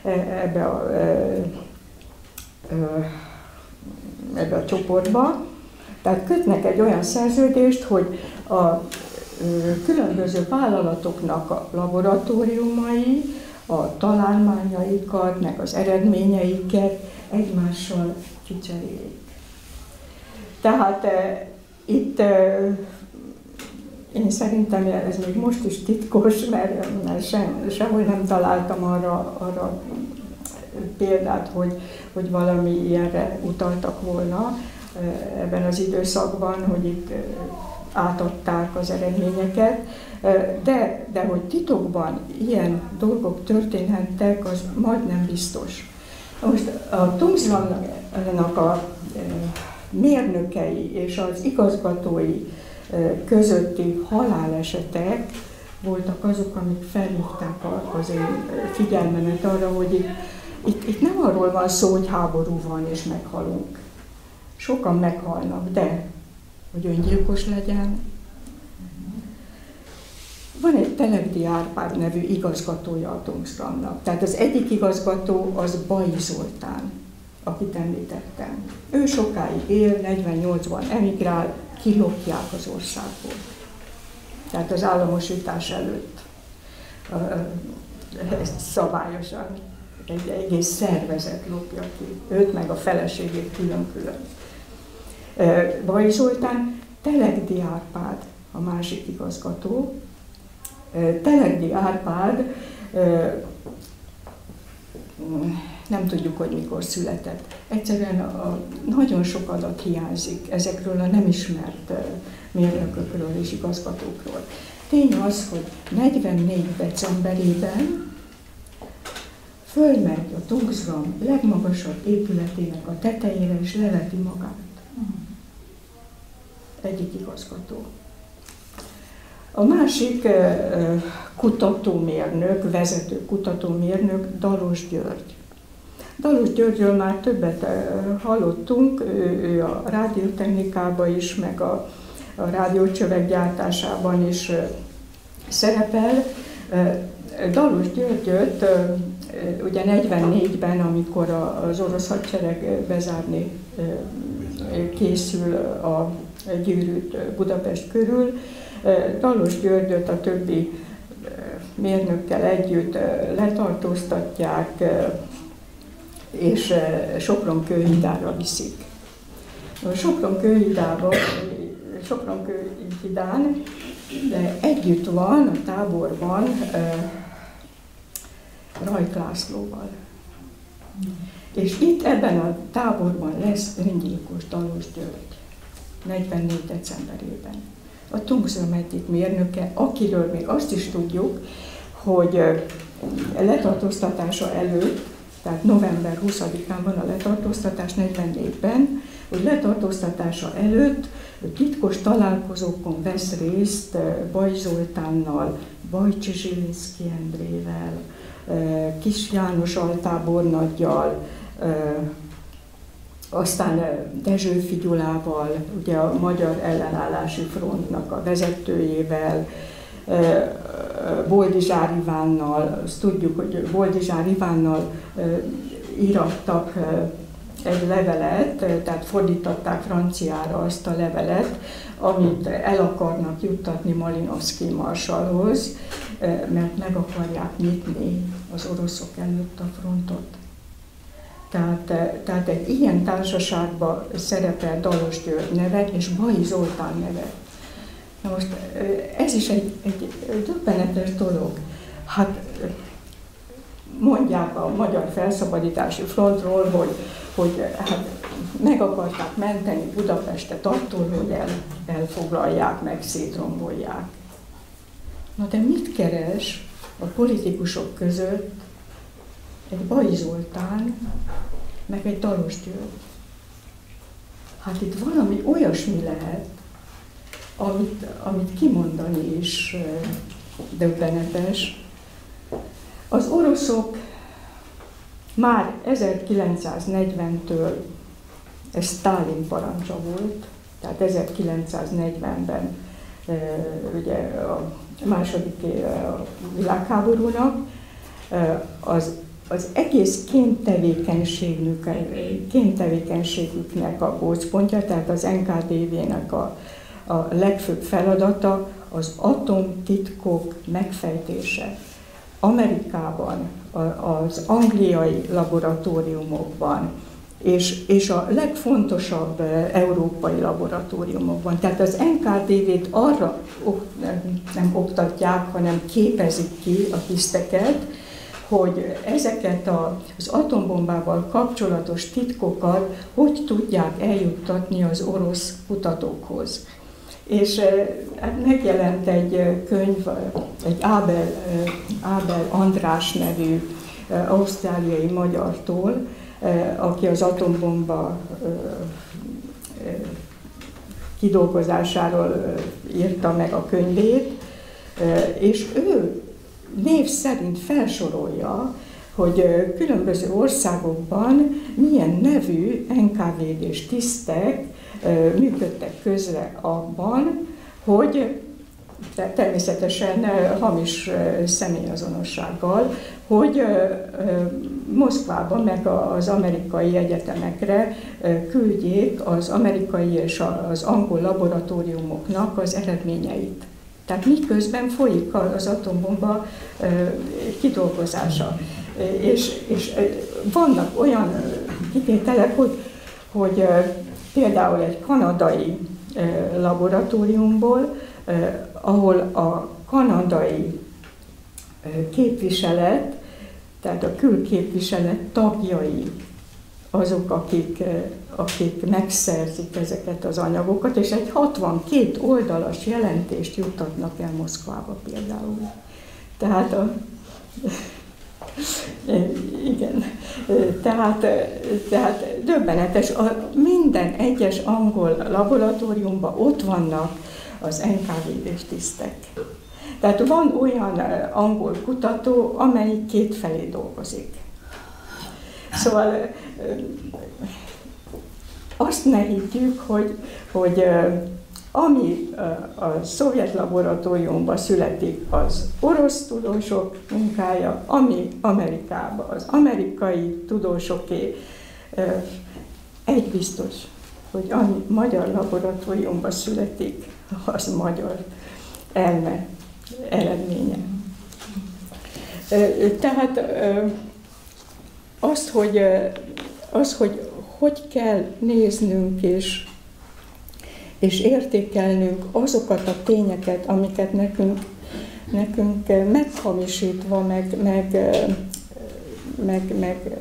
a csoportba. Tehát kötnek egy olyan szerződést, hogy a különböző vállalatoknak a laboratóriumai, a találmányaikat, meg az eredményeiket egymással kicserélik. Tehát itt én szerintem ez még most is titkos, mert sehol nem találtam arra példát, hogy valami ilyenre utaltak volna ebben az időszakban, hogy itt átadták az eredményeket, de hogy titokban ilyen dolgok történhettek, az majdnem biztos. Most a Tungsramnak a mérnökei és az igazgatói közötti halálesetek voltak azok, amik felhívták az én figyelmemet arra, hogy itt nem arról van szó, hogy háború van és meghalunk. Sokan meghalnak, de hogy öngyilkos legyen. Van egy Telegdi Árpád nevű igazgatója a Tungsramnak. Tehát az egyik igazgató az Bai Zoltán, akit említettem. Ő sokáig él, 48-ban emigrál, kilopják az országból. Tehát az államosítás előtt szabályosan egy egész szervezet lopja ki. Őt meg a feleségét külön-külön. Bai Zoltán, Telegdi Árpád a másik igazgató. Telegdi Árpád, nem tudjuk, hogy mikor született. Egyszerűen nagyon sok adat hiányzik ezekről a nem ismert mérnökökről és igazgatókról. Tény az, hogy 44 decemberében fölmegy a Tungsram legmagasabb épületének a tetejére és leveti magát. Egyik igazgató. A másik kutatómérnök, vezető kutatómérnök Dalos György. Dalus Györgyről már többet hallottunk, ő a rádiótechnikában is, meg a rádiócsövek gyártásában is szerepel. Dalus Györgyöt ugye 44-ben, amikor az orosz hadsereg bezárni készül a gyűrűt Budapest körül, Dalus Györgyöt a többi mérnökkel együtt letartóztatják, és Sopron kőhidára viszik. Sopron kőhidán együtt van a táborban Rajk Lászlóval. És itt ebben a táborban lesz öngyilkos Dalus György, 44. decemberében. A Tungsram egyik mérnöke, akiről még azt is tudjuk, hogy letartóztatása előtt, tehát november 20-án van a letartóztatás 44-ben, hogy letartóztatása előtt titkos találkozókon vesz részt Bajcs Zoltánnal, Bajcsi Zsilinszky Endrével, Kis János altábornaggyal, aztán Dezsőfi Gyulával, ugye a Magyar Ellenállási Frontnak a vezetőjével, Boldizsár Ivánnal, azt tudjuk, hogy Boldizsár Ivánnal írattak egy levelet, tehát fordították franciára azt a levelet, amit el akarnak juttatni Malinowski marsalhoz, mert meg akarják nyitni az oroszok előtt a frontot. Tehát egy ilyen társaságban szerepel Dalus György neve és Bajcs Zoltán neve. Na most ez is egy döbbenetes dolog. Hát mondják a Magyar Felszabadítási Frontról, hogy hát meg akarták menteni Budapestet attól, hogy elfoglalják, meg szétrombolják. Na de mit keres a politikusok között egy Bajcs Zoltán, meg egy Dalus György? Hát itt valami olyasmi lehet, amit kimondani is döbbenetes. Az oroszok már 1940-től, ez Sztálin parancsa volt, tehát 1940-ben ugye a második világháborúnak, az egész kéntevékenységüknek a gócpontja, tehát az NKVD-nek a legfőbb feladata az atomtitkok megfejtése. Amerikában, az angliai laboratóriumokban, és a legfontosabb európai laboratóriumokban. Tehát az NKVD-t arra nem oktatják, hanem képezik ki a tiszteket, hogy ezeket az atombombával kapcsolatos titkokat hogy tudják eljuttatni az orosz kutatókhoz. És megjelent egy könyv, egy Ábel András nevű ausztráliai magyartól, aki az atombomba kidolgozásáról írta meg a könyvét, és ő név szerint felsorolja, hogy különböző országokban milyen nevű NKVD-s tisztek működtek közre abban, hogy természetesen hamis személyazonossággal, hogy Moszkvában meg az amerikai egyetemekre küldjék az amerikai és az angol laboratóriumoknak az eredményeit. Tehát miközben folyik az atombomba kidolgozása. És vannak olyan kitételek, hogy például egy kanadai laboratóriumból, ahol a kanadai képviselet, tehát a külképviselet tagjai azok, akik megszerzik ezeket az anyagokat, és egy 62 oldalas jelentést juttatnak el Moszkvába például. Tehát igen, tehát döbbenetes, minden egyes angol laboratóriumban ott vannak az NKVD-s tisztek. Tehát van olyan angol kutató, amelyik kétfelé dolgozik. Szóval azt ne higgyük, hogy ami a szovjet laboratóriumban születik, az orosz tudósok munkája, ami Amerikában az amerikai tudósoké. Egy biztos, hogy ami magyar laboratóriumban születik, az magyar elme eredménye. Tehát hogy kell néznünk és értékelnünk azokat a tényeket, amiket nekünk meghamisítva, meg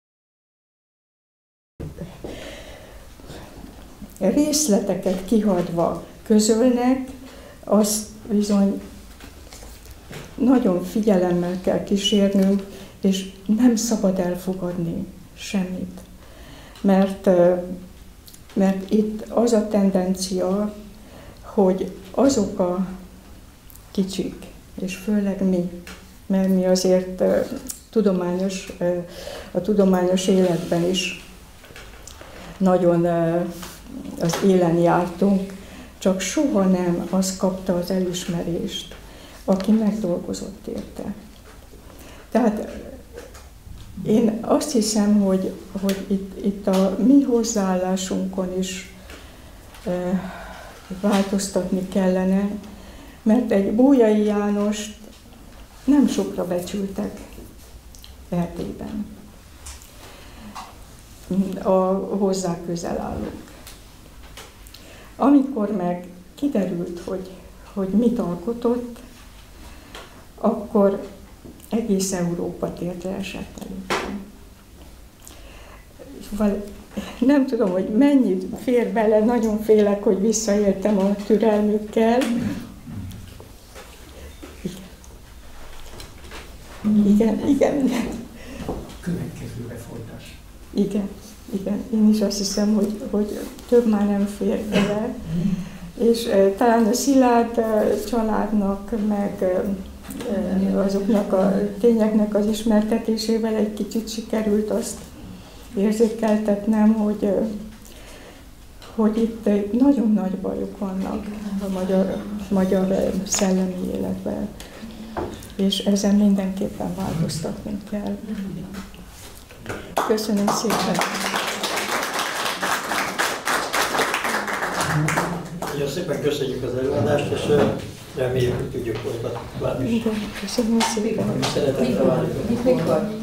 részleteket kihagyva közölnek, azt bizony nagyon figyelemmel kell kísérnünk, és nem szabad elfogadni semmit. Mert itt az a tendencia, hogy azok a kicsik, és főleg mi, mert mi azért a tudományos életben is nagyon az élen jártunk, csak soha nem az kapta az elismerést, aki megdolgozott érte. Tehát én azt hiszem, hogy itt a mi hozzáállásunkon is változtatni kellene, mert egy Bolyai Jánost nem sokra becsültek Erdélyben a hozzá közel állók. Amikor meg kiderült, hogy mit alkotott, akkor egész Európa térdre esett előtte. Szóval nem tudom, hogy mennyit fér bele, nagyon félek, hogy visszaéltem a türelmükkel. Igen. Következőre folytás. Igen. Én is azt hiszem, hogy több már nem fér bele. És talán a Szilárd családnak, meg azoknak a tényeknek az ismertetésével egy kicsit sikerült azt érzékeltetnem, hogy itt nagyon nagy bajok vannak a magyar szellemi életben, és ezen mindenképpen változtatni kell. Köszönöm szépen! Nagyon szépen köszönjük az előadást, és reméljük, hogy tudjuk folytatni. Köszönöm szépen! Szeretettel várjuk. Mikor?